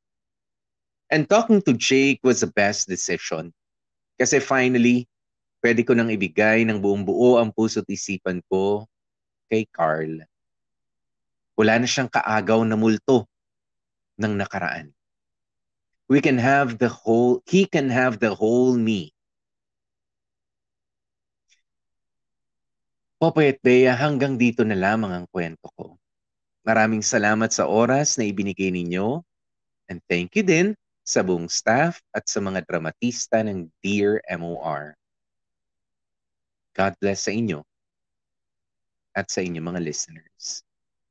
And talking to Jake was the best decision. Kasi finally, pwede ko nang ibigay ng buong buo ang puso't isipan ko kay Carl. Wala na siyang kaagaw na multo ng nakaraan. He can have the whole me. Popoy at Bea, hanggang dito na lamang ang kwento ko. Maraming salamat sa oras na ibinigay ninyo. And thank you din sa buong staff at sa mga dramatista ng Dear MOR. God bless sa inyo at sa inyo mga listeners.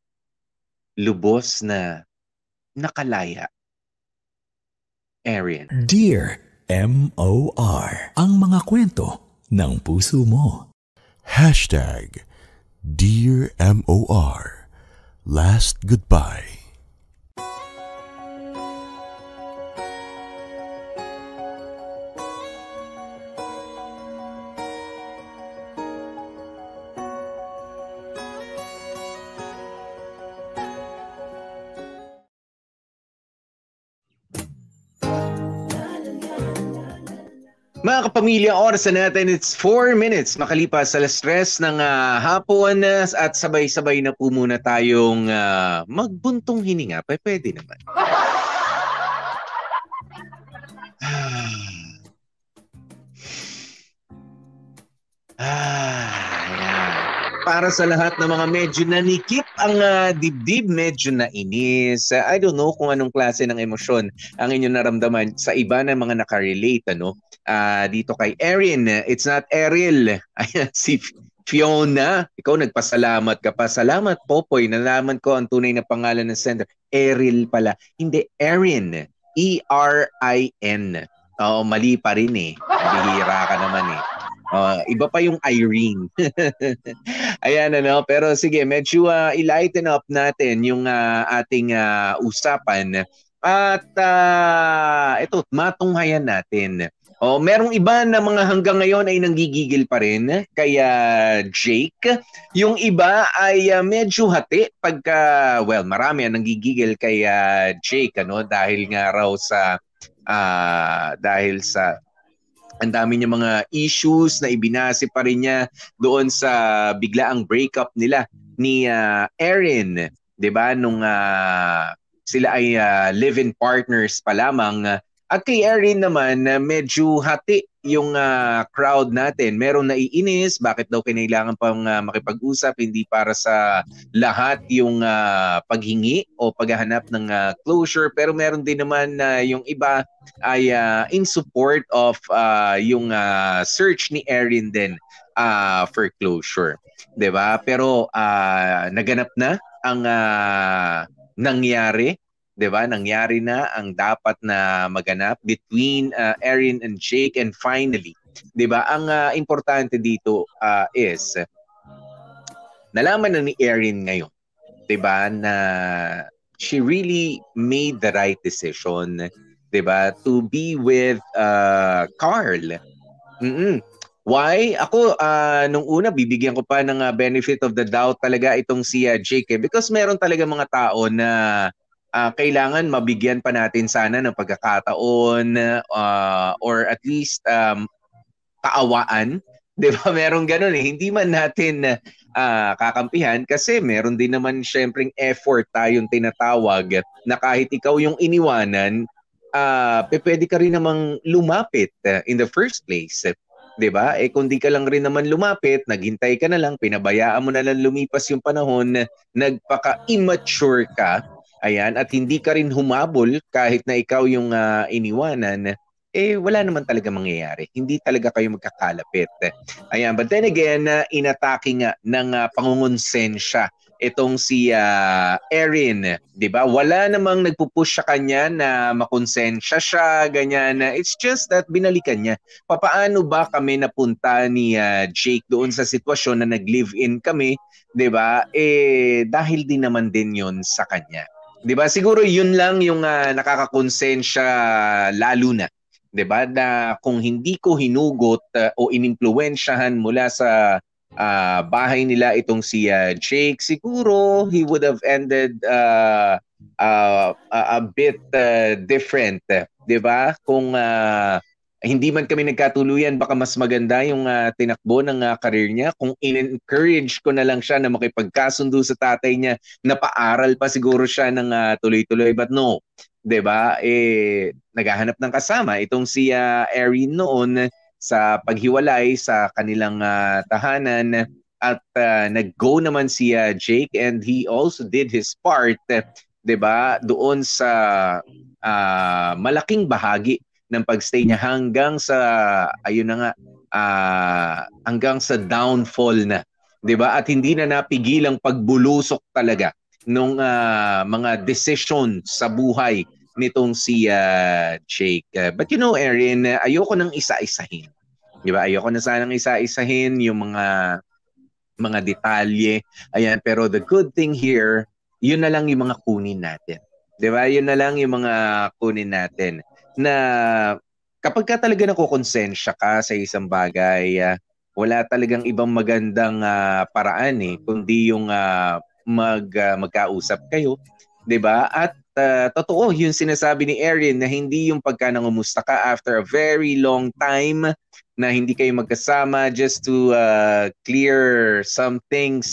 Lubos na nakalaya. Arian. Dear MOR, ang mga kwento ng puso mo. Dear MOR, last goodbye. Mga kapamilya, oras na natin, it's 4 minutes makalipas sa stress ng hapon at sabay-sabay na po muna tayong magbuntong hininga. Pwede naman. Ayan. Para sa lahat ng mga medyo nanikip ang dibdib, medyo nainis. I don't know kung anong klase ng emosyon ang inyong naramdaman sa iba na mga nakarelate, ano? Dito kay Erin, it's not Ariel. Ayan, si Fiona. Ikaw nagpasalamat ka pa. Salamat, Popoy. Nalaman ko ang tunay na pangalan ng sender. Ariel pala. Hindi, Erin. E-R-I-N. Oo, mali pa rin eh. Bihira ka naman eh. Iba pa yung Irene. Ayan, ano. Pero sige, medyo i-lighten up natin yung ating usapan. At ito, matunghayan natin. Merong iba na mga hanggang ngayon ay nanggigigil pa rin kaya Jake. Yung iba ay medyo hati pagka, marami ang nanggigigil kaya Jake, ano, dahil nga raw sa ang dami niya mga issues na ibinase pa rin niya doon sa biglaang breakup nila ni Erin, 'di ba? Nung sila ay live-in partners pa lamang. At kay Erin naman, medyo hati yung crowd natin. Meron naiinis, bakit daw kinailangan pang makipag-usap, hindi para sa lahat yung paghingi o paghahanap ng closure. Pero meron din naman yung iba ay in support of yung search ni Erin din for closure. 'Di ba? Pero naganap na ang nangyari. 'Di ba? Nangyari na ang dapat na maganap between Erin and Jake, and finally, 'di ba? Ang importante dito is nalaman na ni Erin ngayon, 'di ba, na she really made the right decision, 'di ba, to be with Carl. Why? Ako, nung una, bibigyan ko pa ng benefit of the doubt talaga itong si Jake. Because meron talaga mga tao na kailangan mabigyan pa natin sana ng pagkakataon or at least kaawaan. Di ba? Meron ganun eh. Hindi man natin kakampihan kasi meron din naman syempreng effort tayong tinatawag na kahit ikaw yung iniwanan, pwede ka rin namang lumapit in the first place. 'Di ba? Kung di ka lang rin naman lumapit, naghintay ka na lang, pinabayaan mo na lang lumipas yung panahon, nagpaka-immature ka, ayan, at hindi ka rin humabol kahit na ikaw yung iniwanan, wala naman talaga mangyayari. Hindi talaga kayo magkakalapit. Ayan, but then again, inatake nga ng pangungonsensya itong si Erin, 'di ba? Wala namang nagpupush sa kanya na makonsensya siya, ganyan. It's just that binalikan niya. Papaano ba kami napunta ni Jake doon sa sitwasyon na nag-live-in kami, 'di ba? Dahil din naman din 'yon sa kanya. 'Di ba? Siguro 'yun lang yung nakakakonsensya lalo na. 'Di ba? Na kung hindi ko hinugot o inimpluwensyahan mula sa bahay nila itong si Jake, siguro he would have ended a bit different, 'di ba? Kung hindi man kami nagkatuluyan, baka mas maganda yung tinakbo ng career niya kung in-encourage ko na lang siya na makipagkasundo sa tatay niya, na paaral pa siguro siya ng tuloy-tuloy. But no, 'di ba? Naghahanap ng kasama itong si Erin noon sa paghiwalay sa kanilang tahanan, at nag-go naman si Jake, and he also did his part 'di ba? Doon sa malaking bahagi ng pagstay niya hanggang sa ayun na nga hanggang sa downfall na, 'di ba? At hindi na napigil ang pagbulusok talaga nung mga decision sa buhay nitong si Jake. But you know, Erin, ayoko nang isa-isahin. 'Di ba? Ayoko na sanang isa-isahin yung mga detalye. Ayan, pero the good thing here, yun na lang yung mga kunin natin. 'Di ba? Yun na lang yung mga kunin natin na kapag ka talaga nakokonsensya ka sa isang bagay, wala talagang ibang magandang paraan kundi yung magkausap kayo, 'di ba? At totoo yung sinasabi ni Erin na hindi yung pagka nangumusta ka after a very long time na hindi kayo magkasama just to clear some things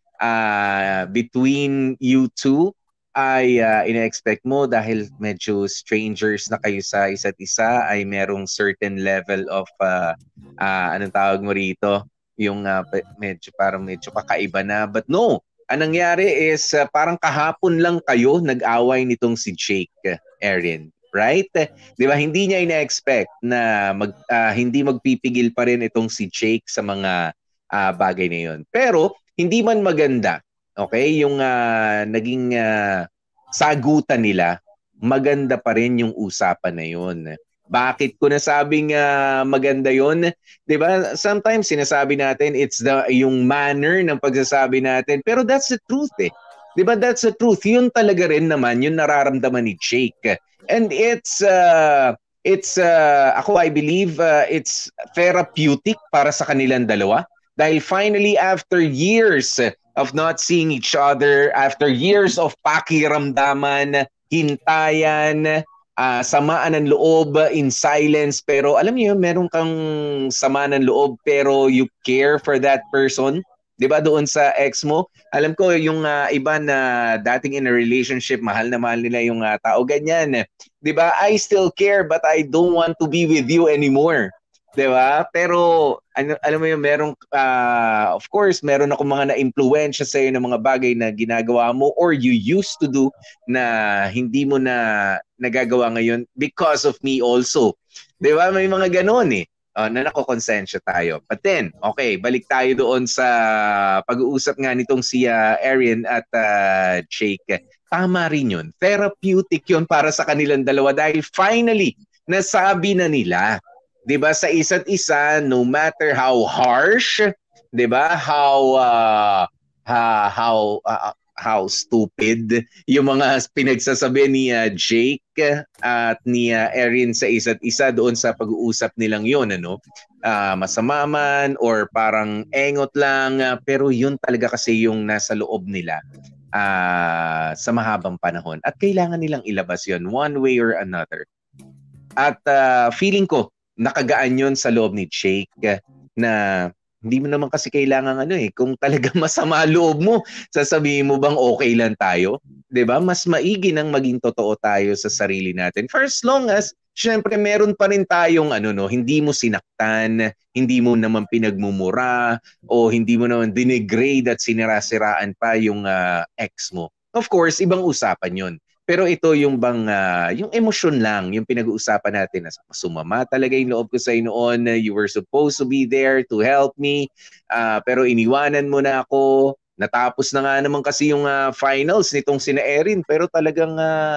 between you two ay ina-expect mo dahil medyo strangers na kayo sa isa't isa ay merong certain level of anong tawag mo rito, yung medyo kakaiba na. But no, ang nangyari is parang kahapon lang kayo nag-away nitong si Jake, Erin. Right? 'Di ba? Hindi niya ina-expect na hindi magpipigil pa rin itong si Jake sa mga bagay na 'yon. Pero hindi man maganda, okay, yung naging sagutan nila, maganda pa rin yung usapan na 'yon. Bakit ko nasabing maganda 'yon? 'Di ba? Sometimes sinasabi natin it's yung manner ng pagsasabi natin, pero that's the truth eh. 'Di ba? That's the truth. Yun talaga rin naman yung nararamdaman ni Jake. And it's I believe it's therapeutic para sa kanilang dalawa dahil finally after years of not seeing each other, after years of pakiramdaman, hintayan, samaan ng loob in silence, pero alam niyo meron kang sama ng loob pero you care for that person. 'Di ba doon sa ex mo? Alam ko yung iba na dating in a relationship, mahal na mahal nila yung tao ganyan. 'Di ba? I still care but I don't want to be with you anymore. 'Di ba? Pero alam mo yung merong of course, meron ako mga na-impluwensya sa iyo ng mga bagay na ginagawa mo or you used to do na hindi mo na nagagawa ngayon because of me also. 'Di ba? May mga ganoon eh. Na nakokonsensya tayo. But then, okay, balik tayo doon sa pag-uusap nga nitong si Erin at Jake. Tama rin yun. Therapeutic yun para sa kanilang dalawa dahil finally, nasabi na nila, 'di ba, sa isa't isa, no matter how harsh, 'di ba, how stupid yung mga pinagsasabi ni Jake at ni Erin sa isa't isa doon sa pag-uusap nilang yun, ano? Masama man or parang engot lang, pero yun talaga kasi yung nasa loob nila sa mahabang panahon at kailangan nilang ilabas yun one way or another. At feeling ko nakagaan yun sa loob ni Jake na hindi mo naman kasi kailangan kung talagang masama loob mo, sasabihin mo bang okay lang tayo? 'Di ba? Mas maigi nang maging totoo tayo sa sarili natin. For as long as syempre meron pa rin tayong hindi mo sinaktan, hindi mo naman pinagmumura o hindi mo naman denigrade at sinirasiraan pa yung ex mo. Of course, ibang usapan 'yon. Pero ito yung bang, yung emosyon lang, yung pinag-uusapan natin na sumama talaga yung loob ko sa'yo noon, you were supposed to be there to help me, pero iniwanan mo na ako, natapos na nga naman kasi yung finals nitong sina Erin, pero talagang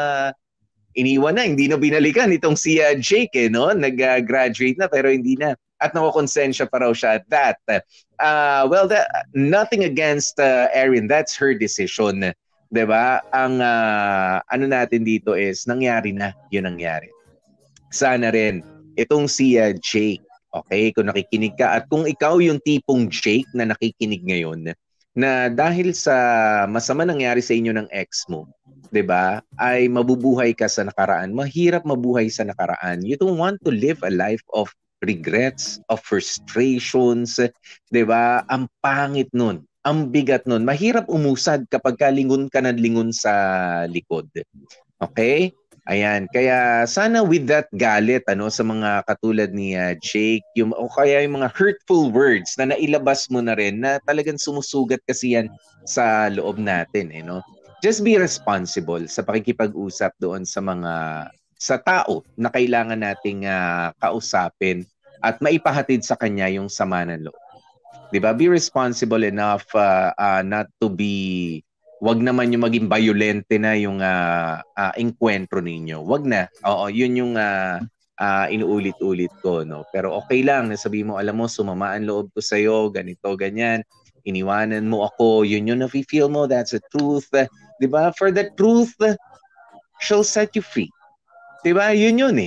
iniwan na, hindi na binalikan itong si Jake, no? Nag-graduate na pero hindi na. At nakokonsensya pa raw siya at that. Well, nothing against Erin, that's her decision. 'Di ba? Ang ano natin dito is nangyari na, 'yun nangyari. Sana rin itong si Jake, okay, kung nakikinig ka at kung ikaw yung tipong Jake na nakikinig ngayon na dahil sa masama nangyari sa inyo ng ex mo, 'di ba? Ay mabubuhay ka sa nakaraan. Mahirap mabuhay sa nakaraan. You don't want to live a life of regrets, of frustrations, 'di ba? Ang pangit nun. Ang bigat nun. Mahirap umusad kapag lingon ka ng lingon sa likod. Okay? Ayan. Kaya sana with that galit sa mga katulad ni Jake, o kaya yung mga hurtful words na nailabas mo na rin na talagang sumusugat kasi yan sa loob natin. just be responsible sa pakikipag-usap doon sa tao na kailangan nating kausapin at maipahatid sa kanya yung sama ng loob. 'Di ba? Be responsible enough not to be, wag naman yung maging violente na yung enkwentro ninyo. Wag na. Oo, yun yung inuulit-ulit ko, no. Pero okay lang na sabihin mo, alam mo, sumama ang loob ko sa iyo, ganito, ganyan. Iniwanan mo ako, yun yung nafe-feel mo, that's the truth. 'Di ba? For the truth shall set you free. 'Di ba? Yun eh.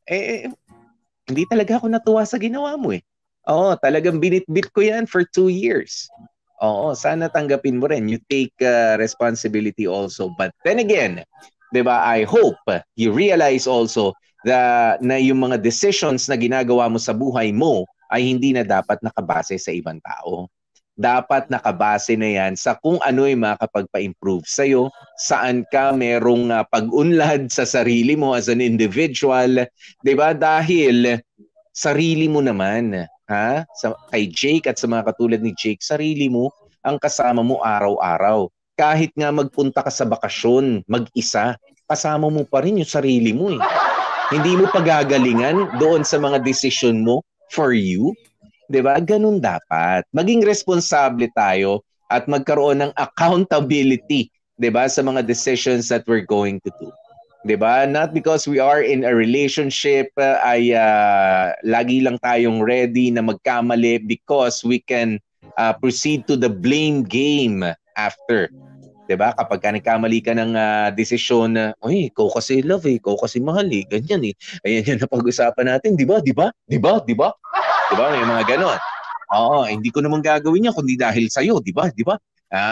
Hindi talaga ako natuwa sa ginawa mo eh. Oo, talagang binitbit ko yan for 2 years. Oo, sana tanggapin mo rin. You take responsibility also. But then again, 'di ba? I hope you realize also na yung mga decisions na ginagawa mo sa buhay mo ay hindi na dapat nakabase sa ibang tao. Dapat nakabase na yan sa kung ano yung makakapagpa-improve sa'yo, saan ka merong pag-unlad sa sarili mo as an individual, 'di ba? Dahil sarili mo naman, kay Jake at sa mga katulad ni Jake, sarili mo ang kasama mo araw-araw. Kahit nga magpunta ka sa bakasyon, mag-isa, kasama mo pa rin yung sarili mo eh. Hindi mo pagagalingan doon sa mga decision mo for you. 'Di ba? Ganun dapat. Maging responsable tayo at magkaroon ng accountability, 'di ba, sa mga decisions that we're going to do. 'Di ba? Not because we are in a relationship ay lagi lang tayong ready na magkamali because we can proceed to the blame game after. 'Di ba? Kapag nagkamali ka ng desisyon na, "Oy, ikaw kasi love ikaw kasi mahal ganyan eh." Ayan yan na pag-usapan natin, 'di ba? 'Di ba? 'Di ba? 'Di ba? 'Di ba? May mga ganon. Oo, hindi ko naman gagawin yan kundi dahil sa iyo, 'di ba? 'Di ba?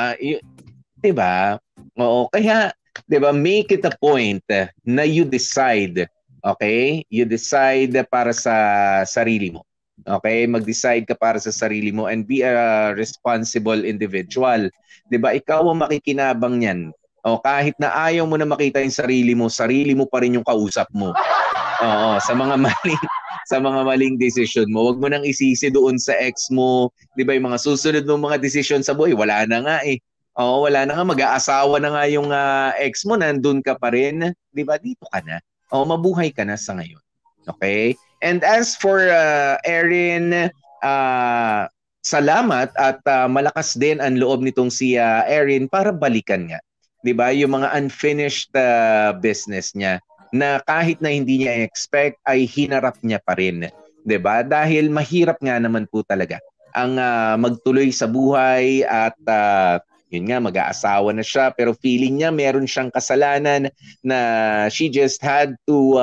'Di ba? Oo, kaya 'di ba, make it a point na you decide, okay? You decide para sa sarili mo. Okay? Mag-decide ka para sa sarili mo and be a responsible individual. 'Di ba? Ikaw ang makikinabang niyan. O kahit na ayaw mo na makita yung sarili mo pa rin yung kausap mo. Oo, sa mga maling decision mo. Huwag mo nang isisi doon sa ex mo. 'Di ba, yung mga susunod mong mga decision sa buhay, wala na nga eh. Oo, wala na nga, mag-aasawa na nga yung ex mo, nandun ka pa rin. 'Di ba? Dito ka na. Oo, mabuhay ka na sa ngayon. Okay? And as for Erin, salamat at malakas din ang loob nitong si Erin para balikan nga. 'Di ba? Yung mga unfinished business niya na kahit na hindi niya expect ay hinarap niya pa rin. 'Di ba? Dahil mahirap nga naman po talaga ang magtuloy sa buhay at yun nga, mag-aasawa na siya pero feeling niya meron siyang kasalanan na she just had to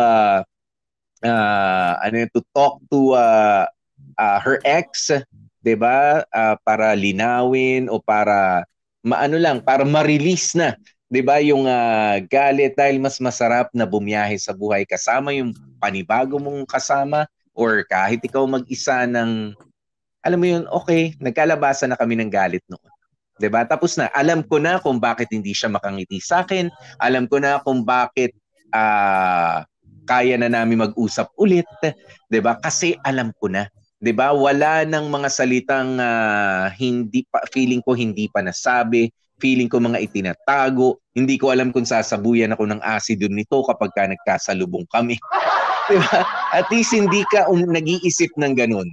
talk to her ex, 'di ba? Para linawin o para para ma-release na, 'di ba, yung galit dahil mas masarap na bumiyahe sa buhay kasama yung panibago mong kasama or kahit ikaw mag-isa ng alam mo yun, okay, nagkalabasan na kami ng galit noon. 'Di ba? Tapos na, alam ko na kung bakit hindi siya makangiti sa akin. Alam ko na kung bakit kaya na namin mag-usap ulit, 'di ba? Kasi alam ko na, 'di ba? Wala nang mga salitang feeling ko hindi pa nasabi, feeling ko mga itinatago. Hindi ko alam kung sasabuyan ako ng asido nito kapag nagkasalubong kami. 'Di ba? At least hindi ka nag-iisip ng ganun.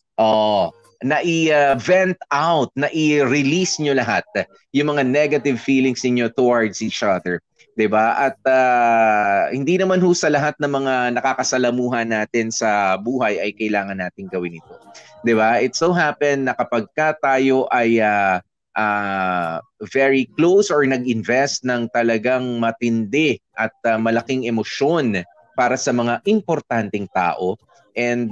Na-i-vent out, na-i-release nyo lahat yung mga negative feelings niyo towards each other. 'Di ba? At hindi naman ho sa lahat ng mga nakakasalamuhan natin sa buhay ay kailangan nating gawin ito. 'Di ba? It so happen na kapag tayo ay very close or nag-invest ng talagang matindi at malaking emosyon para sa mga importanteng tao and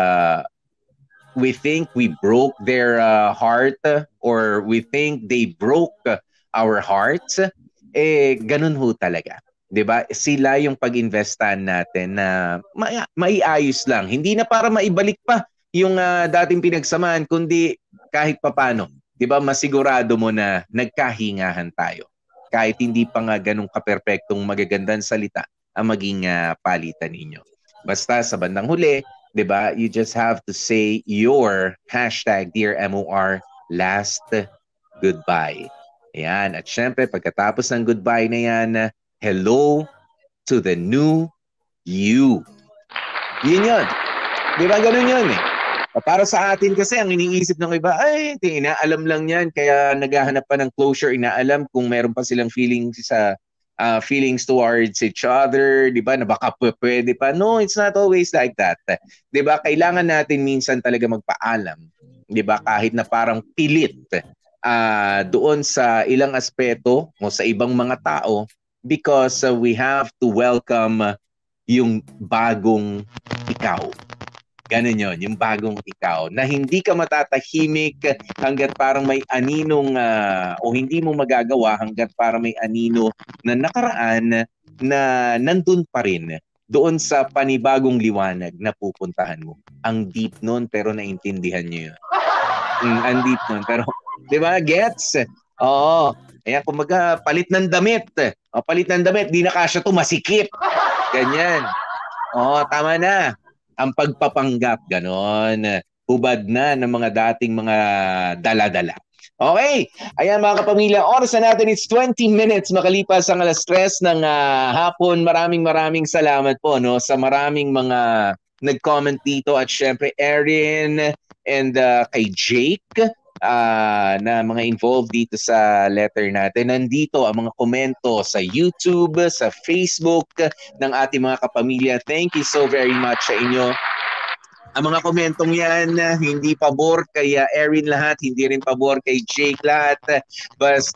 we think we broke their heart or we think they broke our hearts, ganun ho talaga. 'Di ba? Sila yung pag-investan natin na maiayos lang. Hindi na para maibalik pa yung dating pinagsamahan, kundi kahit papano, 'di ba, masigurado mo na nagkahingahan tayo. Kahit hindi pa nga ganun kaperpektong magagandang salita ang maging palitan ninyo. Basta sa bandang huli, 'di ba, you just have to say your #DearMOR last goodbye. Ayan, at syempre pagkatapos ng goodbye na yan, hello to the new you. Yun yun. Di ba ganun yun eh? Para sa atin kasi ang iniisip ng iba, ay, inaalam lang yan, kaya naghahanap pa ng closure, inaalam kung meron pa silang feelings towards each other, di ba, na baka pwede pa. No, it's not always like that. Di ba, kailangan natin minsan talaga magpaalam, di ba, kahit na parang pilit doon sa ilang aspeto o sa ibang mga tao, because we have to welcome yung bagong ikaw. Ganun yun, yung bagong ikaw, na hindi ka matatahimik hanggat parang may aninong, o hindi mo magagawa hanggat parang may anino na nakaraan na nandun pa rin doon sa panibagong liwanag na pupuntahan mo. Ang deep nun, pero naintindihan nyo yun. Ang deep nun, pero, di ba, gets? Oo. Ayan, kumaga, palit ng damit. Palit ng damit, di na kasya to, masikip. Ganyan. Oo, tama na. Ang pagpapanggap, ganon. Hubad na ng mga dating mga dala-dala. Okay. Ayan mga kapamilya, oras na natin, it's 20 minutes makalipas ang 3:00 ng hapon. Maraming salamat po sa maraming mga nag-comment dito, at syempre Erin and kay Jake na mga involved dito sa letter natin. Nandito ang mga komento sa YouTube, sa Facebook ng ating mga kapamilya. Thank you so very much sa inyo. Ang mga komentong yan, hindi pabor kay Erin lahat, hindi rin pabor kay Jake lahat. But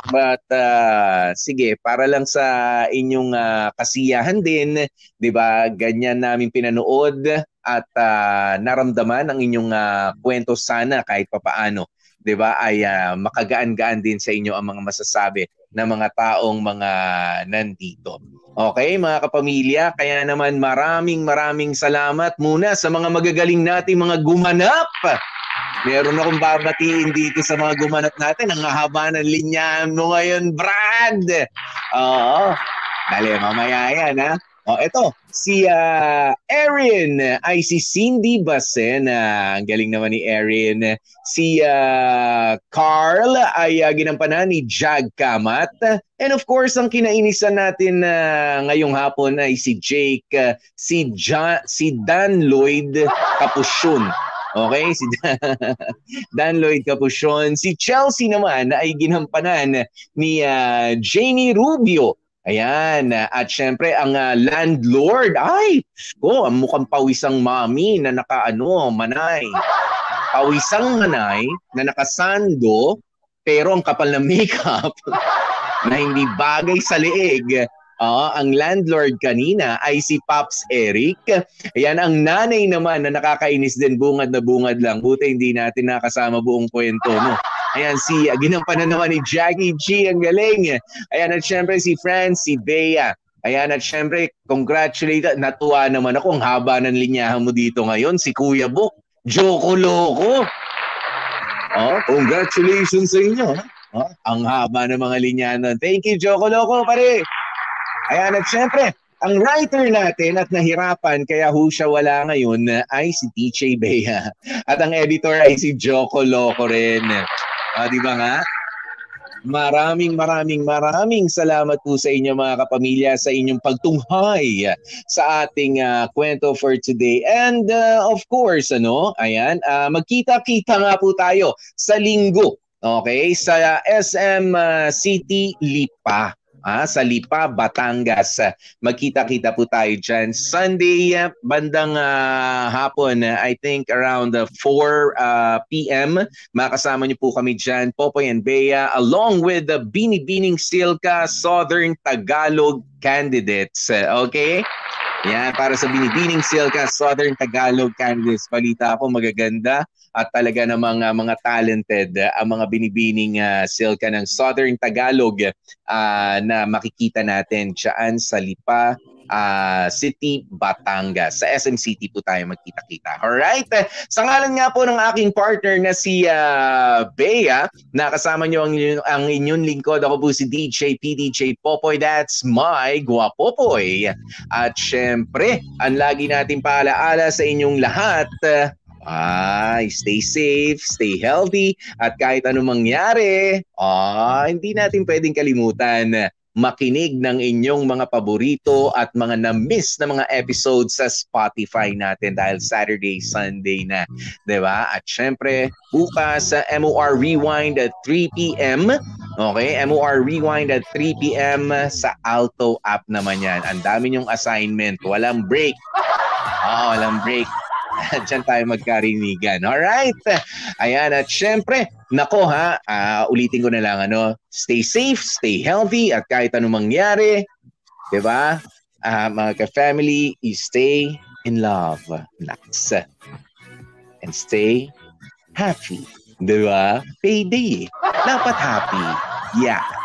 sige, para lang sa inyong kasiyahan din, 'di ba? Ganyan namin pinanood at naramdaman ang inyong kwento, sana kahit papaano, 'di ba, ay makagaan-gaan din sa inyo ang mga masasabi ng mga taong mga nandito. Okay, mga kapamilya, kaya naman maraming salamat muna sa mga magagaling nating mga gumanap. Meron akong babatiin dito sa mga gumanap natin. Ang haba ng linya mo ngayon, Brad. Oo. Dali, mamaya yan, ha? Ito, si Erin ay si Cindy Basen. Ang galing naman ni Erin. Si Carl ay ginampanan ni Jag Kamat. And of course, ang kinainisan natin ngayong hapon ay si Jake, si Dan Lloyd Capuchon. Okay, si Dan Lloyd Capuchon. Si Chelsea naman ay ginampanan ni Jamie Rubio. Ayan, at syempre ang landlord, ay, ang mukhang pawisang mami na manay. Pawisang manay na nakasando, pero ang kapal na makeup na hindi bagay sa leeg. Ang landlord kanina ay si Pops Eric. Ayan, ang nanay naman na nakakainis din, bungad na bungad lang. Buti hindi natin nakasama buong kwento, no? Ayan, ginampanan naman ni Jackie G, ang galing. Ayan, at syempre si France, si Bea. Ayan, at syempre, natuwa naman ako, ang haba ng linyahan mo dito ngayon, si Kuya Buk, Joko Loco. Congratulations sa inyo. Ang haba ng mga linyahan. Thank you, Joko Loco, pare. Ayan, at syempre, ang writer natin at nahirapan kaya siya wala ngayon ay si DJ Bea. At ang editor ay si Joko Loco rin. Di ba nga? Maraming salamat po sa inyo mga kapamilya sa inyong pagtunghay sa ating kwento for today. And of course, ayan, magkita-kita nga po tayo sa Linggo, okay? Sa SM City Lipa. Sa Lipa, Batangas. Magkita-kita po tayo dyan. Sunday, bandang hapon, I think around 4 p.m. Makasama niyo po kami dyan, Popoy and Bea, along with the Binibining Silka Southern Tagalog candidates. Okay? Yan, para sa Binibining Silka Southern Tagalog candidates. Balita ko magaganda at talaga namang mga talented ang mga binibining silka ng Southern Tagalog na makikita natin dyan sa Lipa City, Batangas. Sa SM City po tayo magkita-kita. Alright? Sa ngalan nga po ng aking partner na si Bea, nakasama nyo ang inyong lingkod. Ako po si DJ PDJ Popoy. That's my Guapopoy. At syempre, ang lagi natin paalaala sa inyong lahat ba? Stay safe, stay healthy, at kahit anong mangyari, hindi natin pwedeng kalimutan makinig ng inyong mga paborito at mga na-miss na mga episodes sa Spotify natin dahil Saturday, Sunday na. Diba? At syempre, bukas sa MOR Rewind at 3 p.m. Okay? MOR Rewind at 3 p.m. sa Alto app naman yan. Ang dami nyong assignment. Walang break. Walang break. Diyan tayo magkarinigan. Alright? Ayan, at syempre, nako ulitin ko na lang, stay safe, stay healthy, at kahit anong mangyari, diba? Mga ka-family, stay in love. Relax. And stay happy. Diba? Payday. Dapat happy. Yeah.